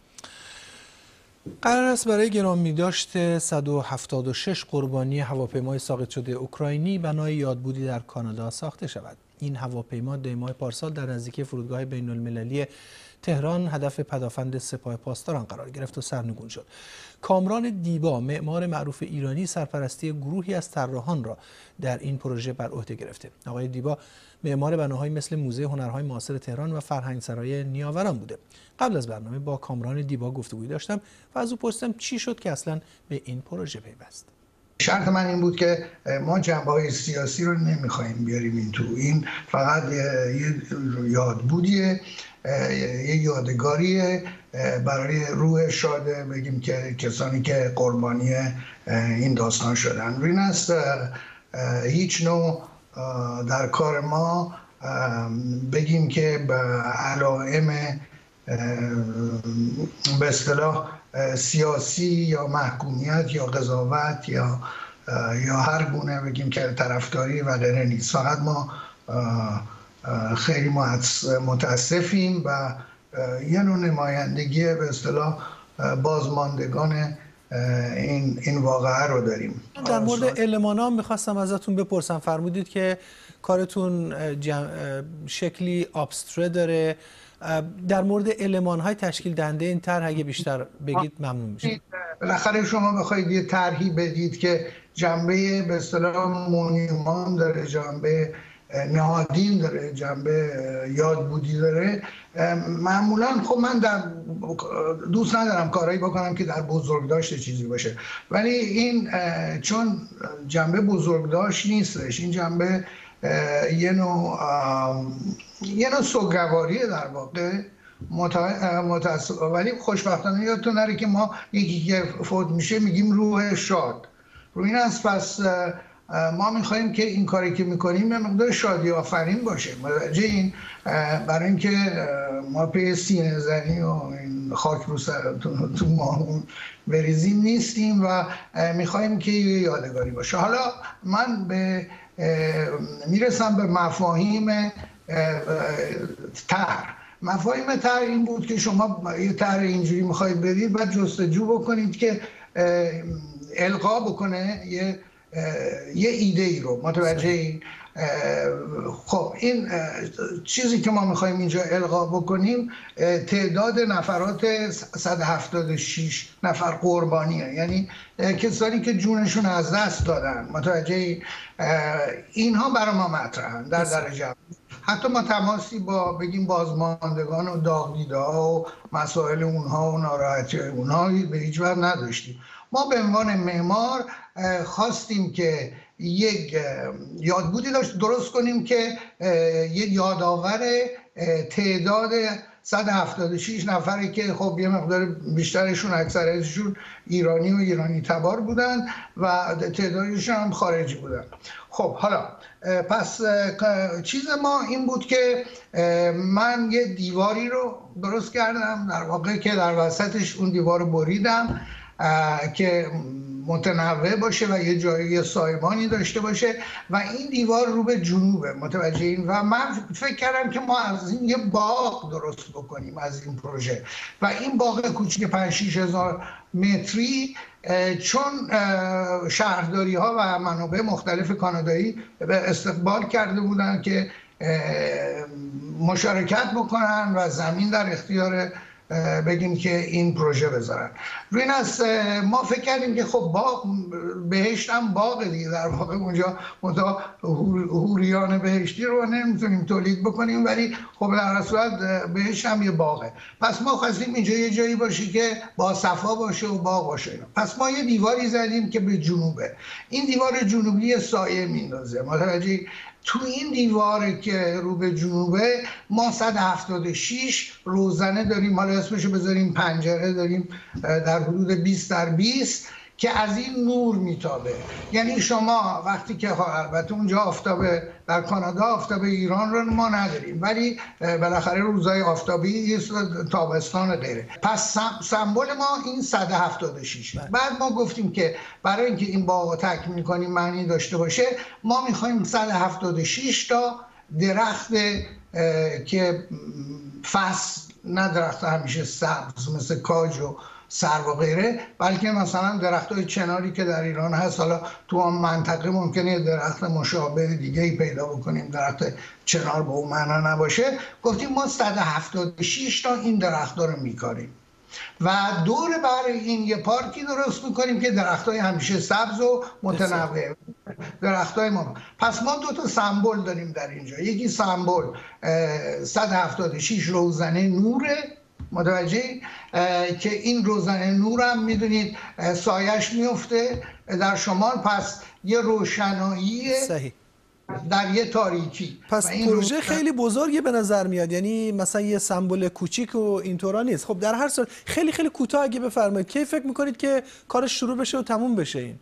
قرار است برای گرامیداشت صد و هفتاد و شش قربانی هواپیمای ساقط شده اوکراینی بنای یادبودی در کانادا ساخته شود. این هواپیما دی ماه پارسال در نزدیکی فرودگاه بین المللی تهران هدف پدافند سپاه پاسداران قرار گرفت و سرنگون شد. کامران دیبا، معمار معروف ایرانی، سرپرستی گروهی از طراحان را در این پروژه بر عهده گرفته. آقای دیبا معمار بناهایی مثل موزه هنرهای معاصر تهران و فرهنگسرای نیاوران بوده. قبل از برنامه با کامران دیبا گفتگوی داشتم و از او پرسیدم چی شد که اصلا به این پروژه پیوست. شرط من این بود که ما جنبه‌های سیاسی رو نمیخوایم بیاریم این تو. این فقط یه یادبودیه، یه یادگاریه برای روح شاده بگیم که کسانی که قربانی این داستان شدن. این است هیچ نوع در کار ما بگیم که به علائم به اصطلاح سیاسی یا محکومیت یا قضاوت یا یا هر گونه بگیم که طرفداری و غیره نیست. فقط ما خیلی متاسفیم و یه نوع نمایندگی به اصطلاح بازماندگان این این واقعه رو داریم. در مورد المانا میخواستم ازتون بپرسم، فرمودید که کارتون شکلی ابستره داره. در مورد المان‌های تشکیل دهنده این طرح اگه بیشتر بگید ممنون میشم. بالاخره شما بخواید یه طرحی بدید که جنبه به اصطلاح مونیمان داره، جنبه نهادین داره، جنبه یادبودی داره، معمولا خب من در دوست ندارم کارهایی بکنم که در بزرگداشت چیزی باشه، ولی این چون جنبه بزرگداشت نیستش، این جنبه یه نوع یه نوع سوگواریه در واقع متاسف. ولی خوشبختانه یادتون نره که ما یکی که فوت میشه میگیم روح شاد. رو این است پس ما میخواییم که این کاری که میکنیم به مقدار شادی آفرین باشه. متوجه این برای اینکه ما پی سینه زنی و این خاک رو سرتون تو ما بریزیم نیستیم و میخواییم که یادگاری باشه. حالا من به میرسم به مفاهیم طرح. مفاهیم طرح این بود که شما یه طرح اینجوری میخواید بدید، بعد جستجو بکنید که القا بکنه یه یه ایده ای رو. متوجه این؟ خب این چیزی که ما میخوایم اینجا القا بکنیم تعداد نفرات صد و هفتاد و شش نفر قربانیه، یعنی کسانی که جونشون از دست دادن. متوجه اینها برای ما مطرحن در درجه. حتی ما تماسی با بگیم بازماندگان و داغ‌دیده ها و مسائل اونها و ناراحتی اونها به هیچ وجه نداشتیم. ما به عنوان معمار خواستیم که یک یادبودی داشت درست کنیم که یک یادآور تعداد صد و هفتاد و شش نفری که خب یه مقدار بیشترشون اکثرشون ایرانی و ایرانی تبار بودن و تعدادشون هم خارجی بودن. خب حالا پس چیز ما این بود که من یه دیواری رو درست کردم در واقع که در وسطش اون دیوار رو بریدم که متنوع باشه و یه جایی سایبانی داشته باشه و این دیوار رو به جنوبه. متوجه این و من فکر کردم که ما از این یه باغ درست بکنیم از این پروژه و این باغ کوچیک پنج شش هزار متری، چون شهرداری ها و منابع مختلف کانادایی به استقبال کرده بودن که مشارکت بکنن و زمین در اختیار بگیم که این پروژه بذارن. روی این است ما فکر کردیم که خب باغ بهشت هم باغ دیگه، در واقع اونجا متا حوریان بهشتی رو نمیتونیم تولید بکنیم، ولی خب در صورت بهشت هم یه باغه. پس ما خواستیم اینجا یه جایی باشه که با صفا باشه و باغ باشه. پس ما یه دیواری زدیم که به جنوبه. این دیوار جنوبی سایه میندازه. متوجه تو این دیوار که رو به جنوبه ما صد و هفتاد و شش روزنه داریم، حالا اسمشو بذاریم پنجره داریم در حدود بیست در بیست که از این نور میتابه. یعنی شما وقتی که البته اونجا آفتاب در کانادا آفتاب ایران رو ما نداریم، ولی بالاخره روزهای آفتابی تابستان غیره. پس سمبل ما این صد و هفتاد و شش. بعد ما گفتیم که برای اینکه این باغ تکمیل کنیم معنی داشته باشه، ما میخوایم صد و هفتاد و شش تا درخت که فصل نه درخت همیشه سبز مثل کاج و سرو و غیره، بلکه مثلا درختای چناری که در ایران هست، حالا تو اون منطقه ممکنه درخت مشابه دیگه ای پیدا بکنیم، درخت چنار به اون معنا نباشه. گفتیم ما صد و هفتاد و شش تا این درخت‌ها رو میکاریم و دور بر این یه پارکی درست میکنیم که درختای همیشه سبز و متنوع درختای ما. پس ما دو تا سمبل داریم در اینجا. یکی سمبل صد و هفتاد و شش روزنه نوره، متوجه که این روزنه نور هم میدونید سایش میفته در شمال، پس یه روشنایی صحیح در یه تاریکی. پس این پروژه خیلی بزرگی به نظر میاد، یعنی مثلا یه سمبل کوچیک و اینطورا نیست. خب در هر صورت خیلی خیلی کوتاه اگه بفرمایید کی فکر میکنید که کارش شروع بشه و تموم بشه؟ این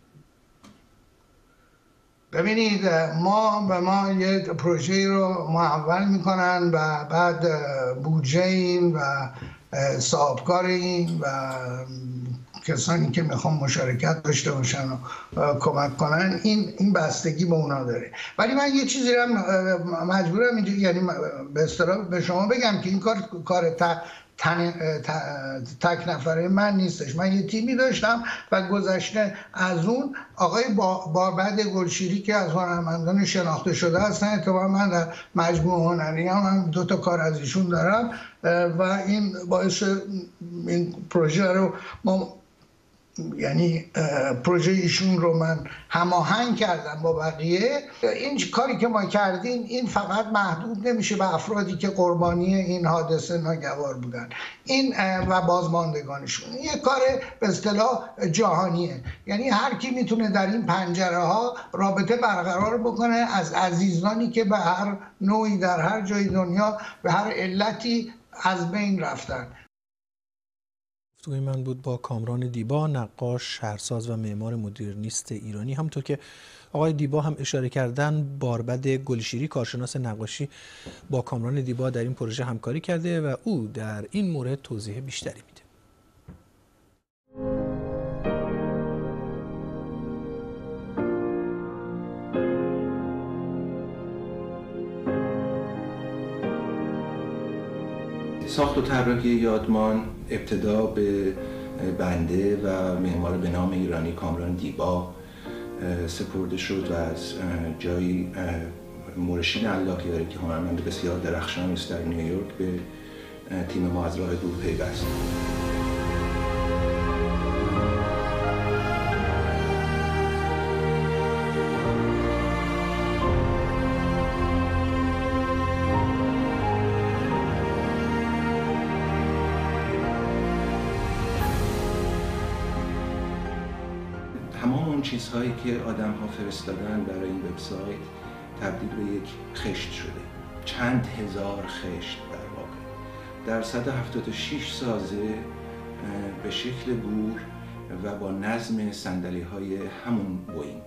ببینید ما به ما یه پروژه رو محول میکنن و بعد بودجه این و صاحبکار این و کسانی که میخوان مشارکت داشته باشن و کمک کنن، این این بستگی به اونا داره. ولی من یه چیزی رو مجبورم اینجا یعنی به اصطلاح به شما بگم که این کار کار تا تن تک نفره من نیستش. من یه تیمی داشتم و گذشته از اون آقای باربد گلشیری که از هنرمندان شناخته شده هستن، اتفاقا من در مجموعه هنری هم, هم دو تا کار از ایشون دارم و این باعث این پروژه رو ما یعنی پروژه ایشون رو من هماهنگ کردم با بقیه. این کاری که ما کردیم این فقط محدود نمیشه به افرادی که قربانی این حادثه ناگوار بودن، این و بازماندگانشون. این یک کار به اصطلاح جهانیه، یعنی هر کی میتونه در این پنجره ها رابطه برقرار بکنه از عزیزانی که به هر نوعی در هر جای دنیا به هر علتی از بین رفتن. گفتگوی من بود با کامران دیبا، نقاش، شهرساز و معمار مدرنیست ایرانی. همونطور که آقای دیبا هم اشاره کردن، باربد گلشیری کارشناس نقاشی با کامران دیبا در این پروژه همکاری کرده و او در این مورد توضیح بیشتری میده. ساخت و طراحی یادمان ابتدا به بنده و معمار به نام ایرانی کامران دیبا سپرده شد و از جایی مورشید علاقی داره که هنرمند بسیار درخشانی است در نیویورک به تیم ما از راه دور پیوست. چیزهایی که آدم ها فرستادن برای این وبسایت تبدیل به یک خشت شده، چند هزار خشت در واقع در صد و هفتاد و شش سازه به شکل گور و با نظم صندلی های همون بوینگ.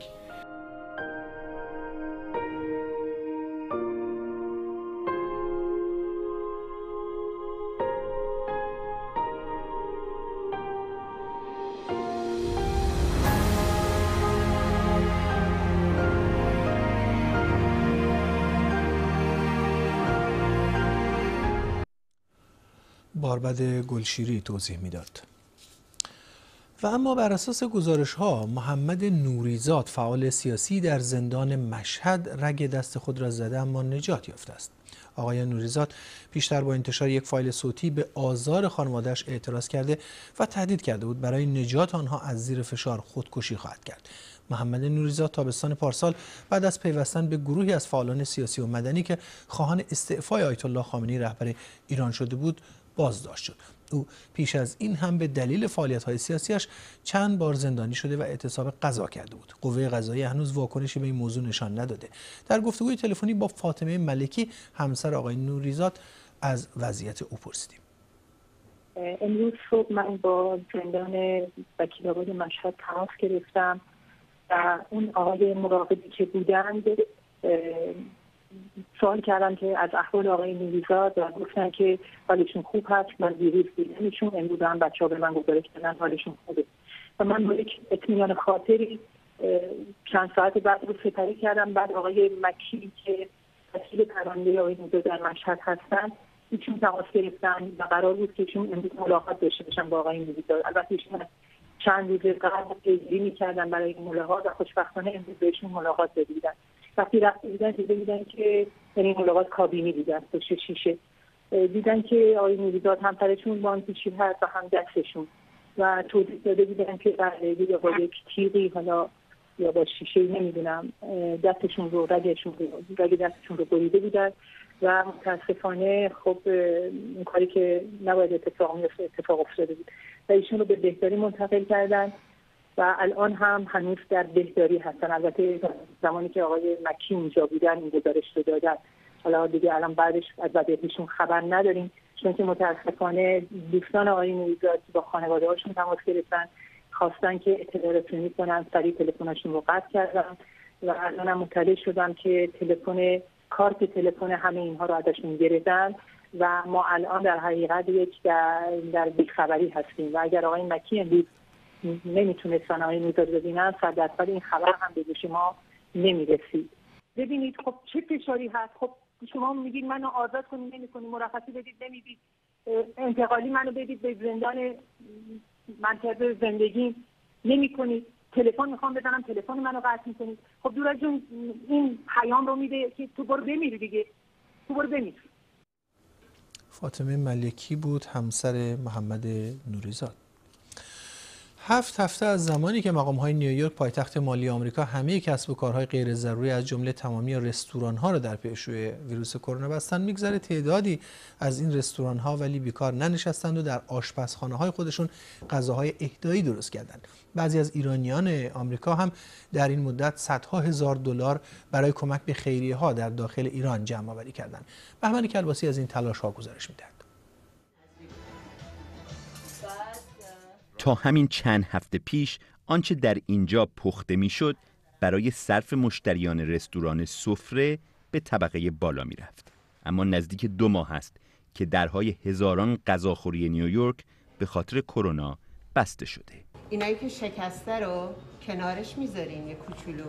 باربد گلشیری توضیح میداد. و اما بر اساس گزارش ها محمد نوریزاد فعال سیاسی در زندان مشهد رگ دست خود را زده اما نجات یافته است. آقای نوریزاد پیشتر با انتشار یک فایل صوتی به آزار خانواده‌اش اعتراض کرده و تهدید کرده بود برای نجات آنها از زیر فشار خودکشی خواهد کرد. محمد نوریزاد تابستان پارسال بعد از پیوستن به گروهی از فعالان سیاسی و مدنی که خواهان استعفای آیت الله خامنه‌ای رهبر ایران شده بود بازداشت شد. او پیش از این هم به دلیل فعالیت‌های سیاسیش چند بار زندانی شده و اعتصاب قضا کرده بود. قوه قضاییه هنوز واکنشی به این موضوع نشان نداده. در گفتگوی تلفنی با فاطمه ملکی همسر آقای نوریزاد از وضعیت او پرسیدیم. امروز صبح من با زندان وکیل‌آباد مشهد تماس گرفتم و اون آقای مراقبی که بودند سوال کردم که از احوال آقای نوریزاد و گفتن که حالشون خوب هست. من ویروس دیدمشون، امروز هم بچه‌ها به من گزارش دادن حالشون خوبه و من با یک اطمینان خاطری چند ساعت بعد رو سپری کردم. بعد آقای مکی که وکیل پرونده آقای نوریزاد در مشهد هستن ایشون تماس گرفتن و قرار بود که ایشون امروز ملاقات داشته باشن با آقای نوریزاد. البته ایشون چند روز قبل پیگیری می‌کردن برای این ملاقات و خوشبختانه امروز بهشون ملاقات دادن. وقتی رفته دیدن دیده دیدن که یعنی ملاقات کابینی دیدن پشت شیشه، دیدن که آقای نوریزاد هم سرشون باندپیچی هست و هم دستشون و توضیح داده دیدن که یا با یک تیغی حالا یا با شیشه نمیدونم دستشون رو رگشون رو رگ دستشون رو بریده بودن و متاسفانه خب این کاری که نباید اتفاق میفته اتفاق افتاده بود و ایشون رو به بهداری منتقل کردن و الان هم هنوز در بهداری هستن. البته زمانی که آقای مکی اونجا بودن این گزارش رو دادن، حالا دیگه الان بعدش از وضعیتشون خبر نداریم چون که متاسفانه دوستان آقای نوریزاد با خانواده هاشون تماس گرفتن، خواستن که اطلاع رسانی کنن، سریع تلفنشون رو قطع کردن و الان هم مطلع شدم که تلفن کارت تلفن همه اینها رو ازشون گرفتن و ما الان در حقیقت یک در, در بیخبری هستیم و اگر آقای مکی امروز نمیتونستن آقای نوریزاد ببینن صد درصد این خبر هم به گوش ما نمیرسید. ببینید خب چه فشاری هست. خب شما میگید منو آزاد کنید نمیکنید، مرخصی بدید نمیدید، انتقالی منو بدید به زندان منطقه زندگی نمیکنید، تلفن میخوام بزنم تلفن منو قطع میکنید. خب دور از جون این پیام رو میده که تو برو بمیری دیگه، تو برو بمیر. فاطمه ملکی بود همسر محمد نوریزاد. هفت هفته از زمانی که مقام‌های نیویورک پایتخت مالی آمریکا همه کسب و کارهای غیر ضروری از جمله تمامی رستوران‌ها را در پیشروی ویروس کرونا بستند، میگذره تعدادی از این رستوران‌ها ولی بیکار ننشستند و در آشپزخانه‌های خودشون غذاهای اهدایی درست کردند. بعضی از ایرانیان آمریکا هم در این مدت صدها هزار دلار برای کمک به خیریه‌ها در داخل ایران جمع‌آوری کردند. بهمن کلباسی از این تلاش‌ها گزارش می‌دهد. تا همین چند هفته پیش آنچه در اینجا پخته میشد برای صرف مشتریان رستوران سفره به طبقه بالا می رفت. اما نزدیک دو ماه است که درهای هزاران غذاخوری نیویورک به خاطر کرونا بسته شده. اینایی که شکسته رو کنارش میذارین یه کوچولو،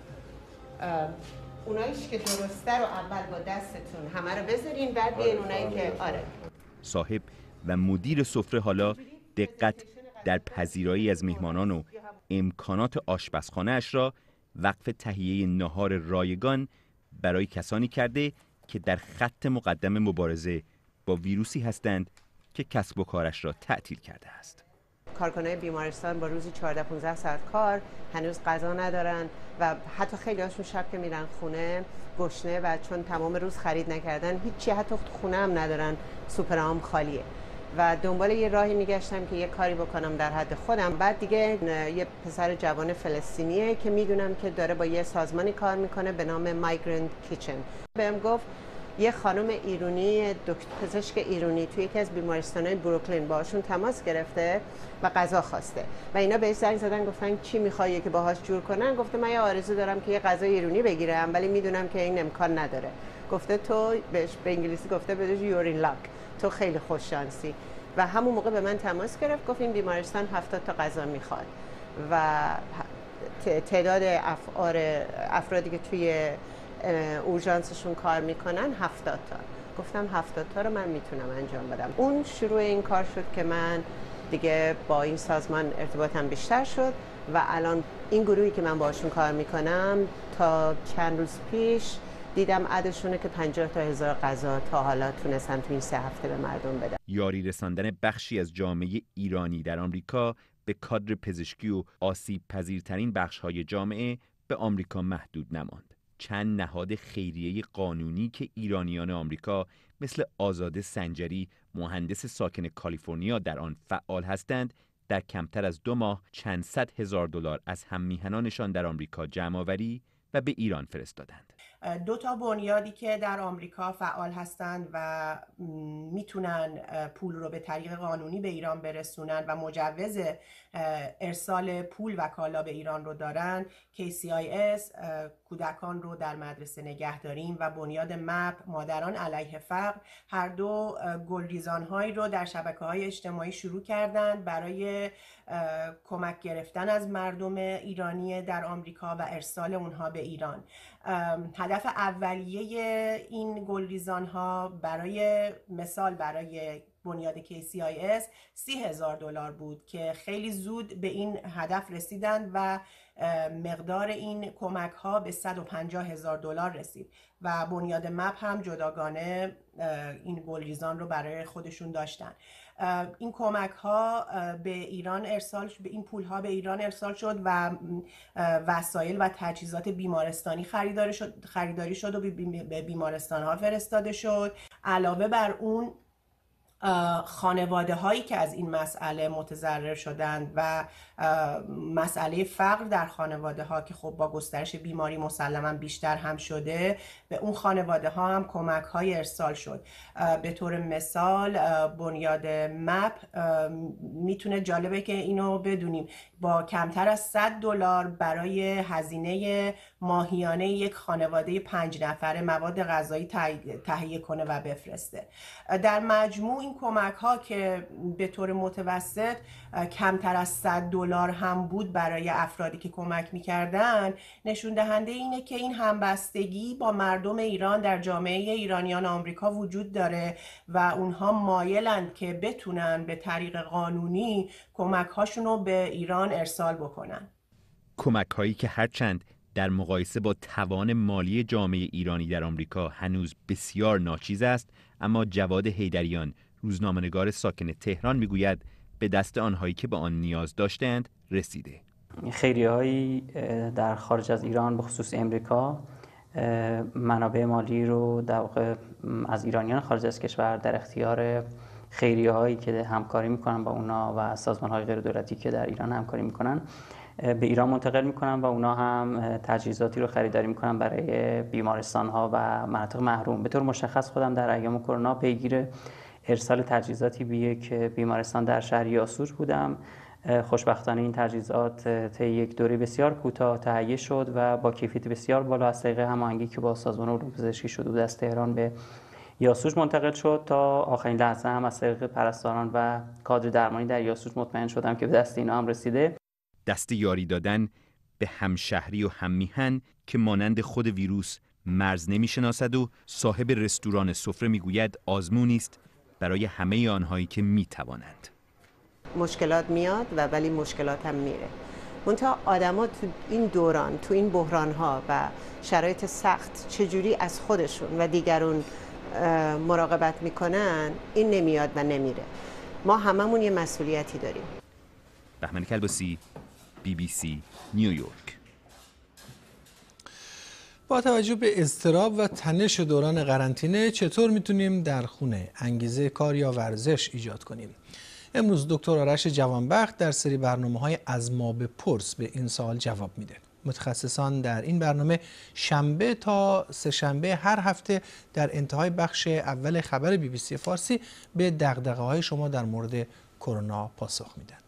اوناییش که درسته رو اول با دستتون همه رو بذارین، بعد بیاین اونایی که آره. صاحب و مدیر سفره حالا دقت در پذیرایی از مهمانان و امکانات آشپزخانه اش را وقف تهیه ناهار رایگان برای کسانی کرده که در خط مقدم مبارزه با ویروسی هستند که کسب و کارش را تعطیل کرده است. کارکنان بیمارستان با روزی چهارده پانزده ساعت کار هنوز غذا ندارن و حتی خیلی هاشون شب که میرن خونه گشنه و چون تمام روز خرید نکردن هیچی، حتی خونه هم ندارن، سوپرام خالیه و دنبال یه راهی میگشتم که یه کاری بکنم در حد خودم. بعد دیگه یه پسر جوان فلسطینیه که میدونم که داره با یه سازمانی کار میکنه به نام مایگرنت کیچن. بهم گفت یه خانم ایرانی، دکتر پزشک ایرانی توی یکی از بیمارستان‌های بروکلین باهاشون تماس گرفته و غذا خواسته و اینا بهش زنگ زدن گفتن چی می‌خوای که باهاش جور کنن. گفته من یه آرزو دارم که یه غذای ایرانی بگیرم ولی میدونم که این امکان نداره. گفته تو بهش به انگلیسی گفته بهش یورین لاک، تو خیلی خوش شانسی. و همون موقع به من تماس گرفت، گفت این بیمارستان هفتاد تا غذا میخواد و تعداد افعار افرادی که توی اورژانسشون کار میکنن هفتاد تا. گفتم هفتاد تا رو من میتونم انجام بدم. اون شروع این کار شد که من دیگه با این سازمان ارتباطم بیشتر شد و الان این گروهی که من باشون کار میکنم تا چند روز پیش دیدم عددشونه که پنجاه تا هزار غذا تا حالا تونستم تو این سه هفته به مردم بدم. یاری رساندن بخشی از جامعه ایرانی در آمریکا به کادر پزشکی و آسیب پذیرترین بخش‌های جامعه به آمریکا محدود نماند. چند نهاد خیریه قانونی که ایرانیان آمریکا مثل آزاده سنجری، مهندس ساکن کالیفرنیا در آن فعال هستند، در کمتر از دو ماه چند صد هزار دلار از هم میهنانشان در آمریکا جمع‌آوری و به ایران فرستادند. دو تا بنیادی که در آمریکا فعال هستند و میتونن پول رو به طریق قانونی به ایران برسونن و مجوز ارسال پول و کالا به ایران رو دارن، کی سی آی اس کودکان رو در مدرسه نگه داریم و بنیاد مپ مادران علیه فقر، هر دو گلریزان هایی رو در شبکه های اجتماعی شروع کردند برای کمک گرفتن از مردم ایرانی در آمریکا و ارسال اونها به ایران. هدف اولیه این گلریزان ها برای مثال برای بنیاد کی سی آی اس سی هزار دلار بود که خیلی زود به این هدف رسیدند و مقدار این کمک ها به صد و پنجاه هزار دلار رسید و بنیاد مپ هم جداگانه این گلریزان رو برای خودشون داشتن. این کمک ها به ایران ارسال به این پول ها به ایران ارسال شد و وسایل و تجهیزات بیمارستانی خریداری شد خریداری شد و به بیمارستان ها فرستاده شد. علاوه بر اون خانواده هایی که از این مسئله متضرر شدند و مسئله فقر در خانواده ها که خب با گسترش بیماری مسلما بیشتر هم شده، به اون خانواده ها هم کمک های ارسال شد. به طور مثال بنیاد مپ میتونه، جالبه که اینو بدونیم، با کمتر از صد دلار برای هزینه ماهیانه یک خانواده پنج نفره مواد غذایی تهیه کنه و بفرسته. در مجموع این کمک ها که به طور متوسط کمتر از صد دلار هم بود برای افرادی که کمک میکردن، نشون دهنده اینه که این همبستگی با مردم ایران در جامعه ایرانیان آمریکا وجود داره و اونها مایلند که بتونن به طریق قانونی کمک هاشون رو به ایران ارسال بکنن. کمک هایی که هرچند در مقایسه با توان مالی جامعه ایرانی در آمریکا هنوز بسیار ناچیز است، اما جواد حیدریان، روزنامه‌نگار ساکن تهران، میگوید به دست آنهایی که به آن نیاز داشتند رسیده. خیریه‌هایی در خارج از ایران به خصوص امریکا منابع مالی رو در واقع از ایرانیان خارج از کشور در اختیار خیریه‌هایی که همکاری میکنن با اونا و سازمان‌های غیر دولتی که در ایران همکاری میکنن به ایران منتقل میکنن و اونا هم تجهیزاتی رو خریداری میکنن برای بیمارستان‌ها و مناطق محروم. به طور مشخص خودم در ایام کرونا پیگیر ارسال تجهیزاتی به یک بیمارستان در شهر یاسوج بودم. خوشبختانه این تجهیزات طی یک دوره بسیار کوتاه تهیه شد و با کیفیت بسیار بالا از طریق هماهنگی که با سازمان علوم پزشکی شده بود از تهران به یاسوج منتقل شد. تا آخرین لحظه هم از طریق پرستاران و کادر درمانی در یاسوج مطمئن شدم که به دست اینا هم رسیده. دست یاری دادن به همشهری و هممیهن که مانند خود ویروس مرز نمیشناسد و صاحب رستوران سفره میگوید آزمونی است برای همه آنهایی که میتوانند. مشکلات میاد و ولی مشکلات هم میره. منتها آدما تو این دوران، تو این بحران‌ها و شرایط سخت چجوری از خودشون و دیگرون مراقبت میکنن، این نمیاد و نمیره. ما هممون یه مسئولیتی داریم. بهمن کلباسی، بی بی سی نیویورک. با توجه به اضطراب و تنش دوران قرنطینه چطور میتونیم در خونه انگیزه کار یا ورزش ایجاد کنیم؟ امروز دکتر آرش جوانبخت در سری برنامه‌های از ما بپرس به این سوال جواب میده. متخصصان در این برنامه شنبه تا سه شنبه هر هفته در انتهای بخش اول خبر بی بی سی فارسی به دغدغه‌های شما در مورد کرونا پاسخ میدن.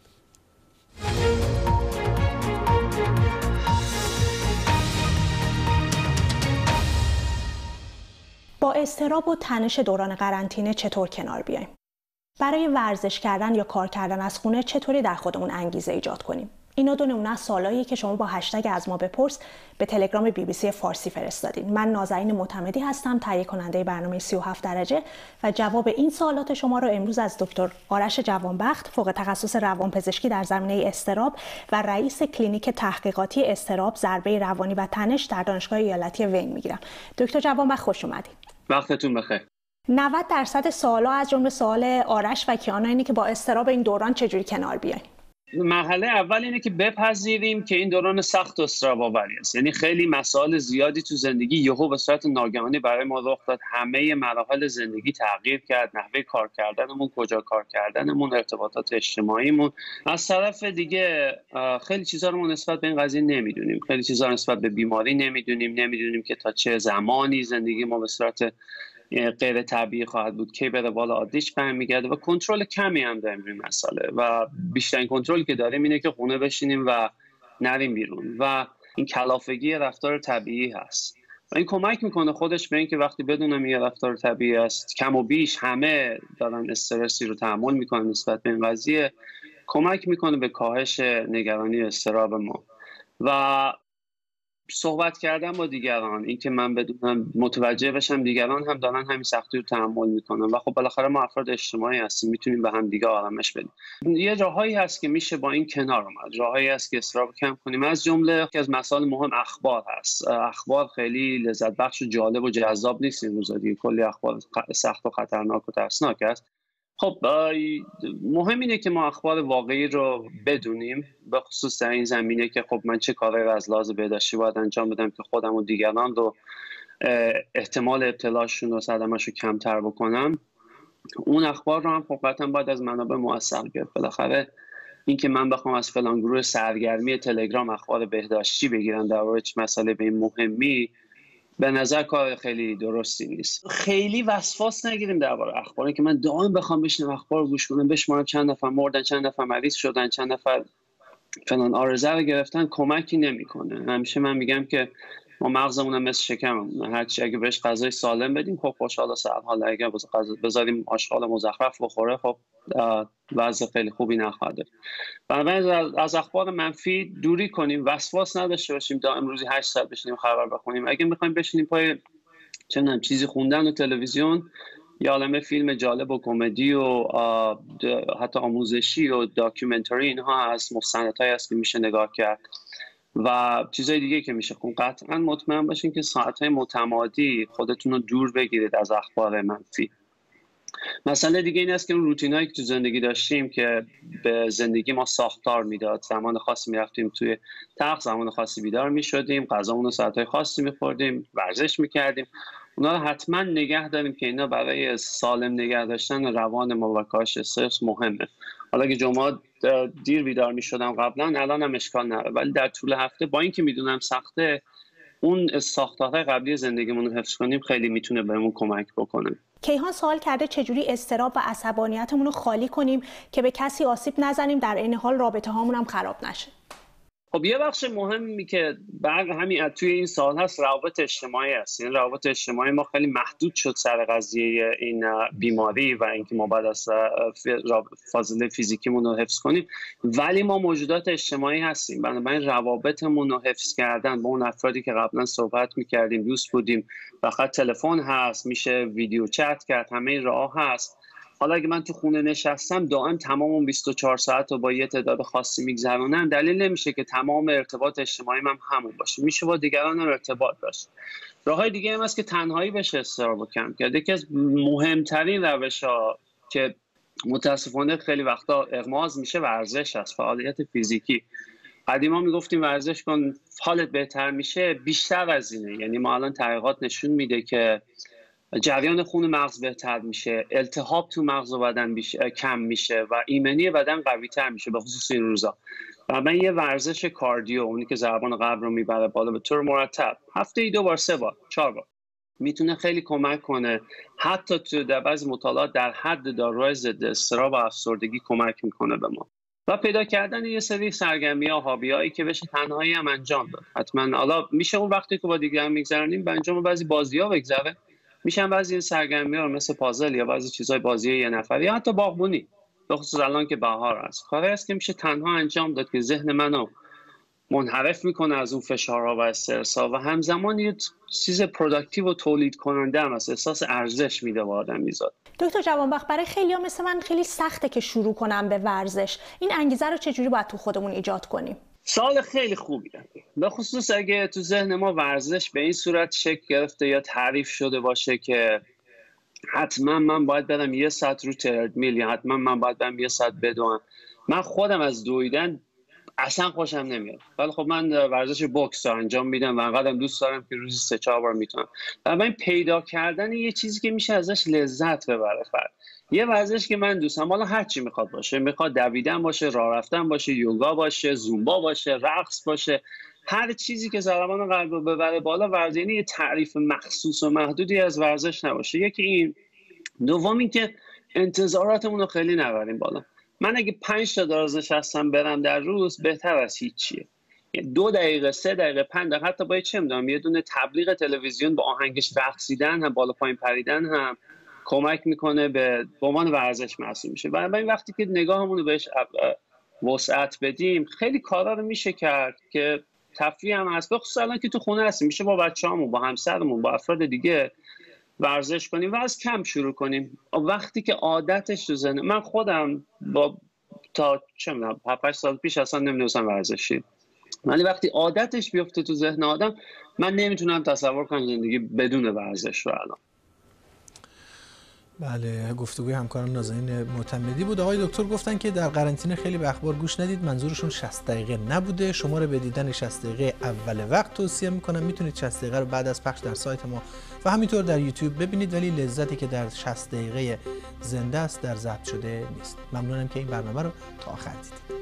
با اضطراب و تنش دوران قرنطینه چطور کنار بیایم؟ برای ورزش کردن یا کار کردن از خونه چطوری در خودمون انگیزه ایجاد کنیم؟ اینا دو نمونه از سوالایی که شما با هشتگ از ما بپرس به تلگرام بی بی سی فارسی فرستادین. من نازنین معتمدی هستم، تهیه کننده برنامه سی و هفت درجه و جواب این سوالات شما رو امروز از دکتر آرش جوانبخت، فوق تخصص روانپزشکی در زمینه اضطراب و رئیس کلینیک تحقیقاتی اضطراب، ضربه روانی و تنش در دانشگاه ایالتی وین میگیرم. دکتر جوانبخت خوش اومدید. وقتتون بخیر. نود درصد سوالا از جمله سوال آرش و کیانا اینه که با اضطراب این دوران چجوری کنار بیایم. مرحله اول اینه که بپذیریم که این دوران سخت و اضطراب‌آوری است. یعنی خیلی مسائل زیادی تو زندگی یهو به صورت ناگهانی برای ما رخ داد. همه مراحل زندگی تغییر کرد، نحوه کار کردنمون، کجا کار کردنمون، ارتباطات اجتماعیمون. از طرف دیگه خیلی چیزا رو ما نسبت به این قضیه نمیدونیم. خیلی چیزا نسبت به بیماری نمیدونیم، نمیدونیم که تا چه زمانی زندگی ما به صورت غیر طبیعی خواهد بود، کی به روال عادیش برمیگرده و کنترل کمی هم داریم روی مسئله و بیشترین کنترلی که داریم اینه که خونه بشینیم و نریم بیرون و این کلافگی رفتار طبیعی هست و این کمک میکنه خودش به این که وقتی بدونم یه رفتار طبیعی است، کم و بیش همه دارن استرسی رو تحمل میکنن نسبت به این قضیه، کمک میکنه به کاهش نگرانی و اضطراب ما و صحبت کردن با دیگران، این که من بدونم متوجه بشم دیگران هم دارن همین سختی رو تحمل میکنن و خب بالاخره ما افراد اجتماعی هستیم، میتونیم به هم دیگه آرامش بدیم. یه راههایی هست که میشه با این کنار اومد، راههایی هست که اضطراب کم کنیم. از جمله که از مسائل مهم اخبار هست. اخبار خیلی لذت بخش و جالب و جذاب نیست این روزا دیگه، کلی اخبار سخت و خطرناک و ترسناک است. خب مهم اینه که ما اخبار واقعی رو بدونیم، به خصوص در این زمینه که خب من چه کارهایی رو از لحاظ بهداشتی باید انجام بدم که خودم و دیگران رو احتمال ابتلاشون و صدمه‌اش رو کمتر بکنم. اون اخبار رو هم خب قطعا باید از منابع موثق گرفت. بالاخره این که من بخوام از فلان گروه سرگرمی تلگرام اخبار بهداشتی بگیرم در مورد مسئله به این مهمی، به نظر کار خیلی درستی نیست. خیلی وسواس نگیریم درباره اخبار، که من دائم بخوام بشینم اخبار رو گوش کنم، بشمارم چند نفر مردن، چند نفر مریض شدن، چند نفر فلان آرزه رو گرفتن، کمکی نمیکنه. همیشه من میگم که ما مغزمون هم مثل شکم، هرچی اگه بهش غذای سالم بدیم خب خوشحال و سرحال، اگه بذاریم آشغال مزخرف بخوره خب وضع خیلی خوبی نخواهد داشت. بنابراین از اخبار منفی دوری کنیم، وسواس نداشته باشیم، دائم روزی هشت ساعت بشینیم خبر بخونیم. اگه میخوایم بشینیم پای چه می‌دونم چیزی خوندن و تلویزیون، یا عالمه فیلم جالب و کمدی و حتی آموزشی و داکیومنتری اینها هست، مستندهایی هست که میشه نگاه کرد و چیزای دیگه که میشه خون. قطعا مطمئن باشین که ساعتهای متمادی خودتون رو دور بگیرید از اخبار منفی. مسئله دیگه این است که اون روتینایی که تو زندگی داشتیم که به زندگی ما ساختار میداد، زمان خاصی میرفتیم توی تخت، زمان خاصی بیدار میشدیم، غذامون رو ساعتهای خاصی میخوردیم، ورزش میکردیم، اونا رو حتما نگه داریم که اینا برای سالم نگه داشتن روان ما و کاهش استرس مهمه. حالا که جمعه دیر بیدار میشدم قبلا، الان هم اشکال نداره، ولی در طول هفته با اینکه میدونم سخته، اون ساختارهای قبلی زندگیمون رو حفظ کنیم خیلی میتونه بهمون کمک بکنه. کیهان سوال کرده چجوری اضطراب و عصبانیتمون رو خالی کنیم که به کسی آسیب نزنیم، در این حال رابطه هامون هم خراب نشه. خب یه بخش مهمی که بعد همین توی این سال هست روابط اجتماعی است. این روابط اجتماعی ما خیلی محدود شد سر قضیه این بیماری و اینکه ما بعد از فاصله فیزیکیمون رو حفظ کنیم، ولی ما موجودات اجتماعی هستیم. بنابراین روابطمون رو حفظ کردن با اون افرادی که قبلا صحبت می‌کردیم، دوست بودیم، فقط تلفن هست، میشه ویدیو چت کرد، همه این راه هست. حالا اگه من تو خونه نشستم دائم تمام اون بیست و چهار ساعت رو با یه تعداد خاصی میگذرونم، دلیل نمیشه که تمام ارتباط اجتماعی من همون باشه. میشه با دیگران هم ارتباط داشت. راههای دیگه هم هست که تنهایی بشه اضطراب رو کم کرد. یکی از مهمترین روش‌ها که متاسفانه خیلی وقتا اغماض میشه ورزش است، فعالیت فیزیکی. قدیما میگفتیم ورزش کن حالت بهتر میشه، بیشتر از اینه. یعنی ما الان تحقیقات نشون میده که جریان خون مغز بهتر میشه، التهاب تو مغز و بدن کم میشه و ایمنی بدن قوی تر میشه، به خصوص این روزا. و من یه ورزش کاردیو، اونی که ضربان قلب رو میبره بالا، به طور مرتب هفته ای دو بار، سه بار، چهار بار، میتونه خیلی کمک کنه. حتی تو در بعضی مطالعات در حد داروهای ضد اضطراب و افسردگی کمک میکنه به ما. و پیدا کردن یه سری سرگرمی‌ها، هابی‌هایی که بشه تنهایی هم انجام داد. حتما حالا میشه اون وقتی که با دیگران میگذرونیم به انجام بعضی بازی‌ها بگذره، میشن بعضی سرگرمی‌ها مثل پازل یا بعضی چیزای بازی یه نفری یا حتی باغبونی. به خصوص الان که بهار است، کاری است که میشه تنها انجام داد که ذهن منو منحرف میکنه از اون فشارها و استرس‌ها و همزمان یه چیز پروداکتیو و تولید کننده هم است، احساس ارزش میده به آدم میذاره. دکتر جوانبخت، برای خیلی‌ها مثل من خیلی سخته که شروع کنم به ورزش. این انگیزه رو چجوری باید تو خودمون ایجاد کنیم؟ سوال خیلی خوبیه، به خصوص اگه تو ذهن ما ورزش به این صورت شکل گرفته یا تعریف شده باشه که حتما من باید برم یه ساعت رو تردمیل یا حتما من باید برم یه ساعت بدوم. من خودم از دویدن اصلا خوشم نمیاد، ولی خب من ورزش بوکس رو انجام میدم و انقدرم دوست دارم که روزی سه چهار بار میتونم. بنابراین پیدا کردن یه چیزی که میشه ازش لذت ببره فرد. یه ورزش که من دوستم، حالا هر چی میخواد باشه، میخواد دویدن باشه، راه رفتن باشه، یوگا باشه، زومبا باشه، رقص باشه، هر چیزی که ضربان قلب رو ببره بالا، ورزش یعنی یه تعریف مخصوص و محدودی از ورزش نباشه. یکی این. دوم این که انتظاراتمون رو خیلی نبریم بالا. من اگه پنج تا بازنشستم برم در روز بهتر از هیچیه. دو دقیقه، سه دقیقه، پنج دقیقه، حتی باید چه میدونم یه دونه تبلیغ تلویزیون با آهنگش رقصیدن هم، بالا پایین پریدن هم کمک میکنه به عنوان ورزش محسوب میشه. بنابراین وقتی که نگاهمون رو بهش وسعت بدیم خیلی کارا رو میشه کرد که تفریح هم هست. بخصوص الان که تو خونه هستیم میشه با بچه‌هامون، با همسرمون، با افراد دیگه ورزش کنیم و از کم شروع کنیم. وقتی که عادتش تو ذهن من خودم با تا چه میدونم هفت هشت سال پیش اصلا نمیدونستم ورزشی، ولی وقتی عادتش بیفته تو ذهن آدم من نمیتونم تصور کنم زندگی بدون ورزش رو الان. بله، گفتگوی همکارم نازنین معتمدی بود. آقای دکتر گفتن که در قرنطینه خیلی به اخبار گوش ندید، منظورشون شصت دقیقه نبوده. شما رو به دیدن شصت دقیقه اول وقت توصیه میکنم. میتونید شصت دقیقه رو بعد از پخش در سایت ما و همینطور در یوتیوب ببینید، ولی لذتی که در شصت دقیقه زنده است در ضبط شده نیست. ممنونم که این برنامه رو تا آخر دیدید.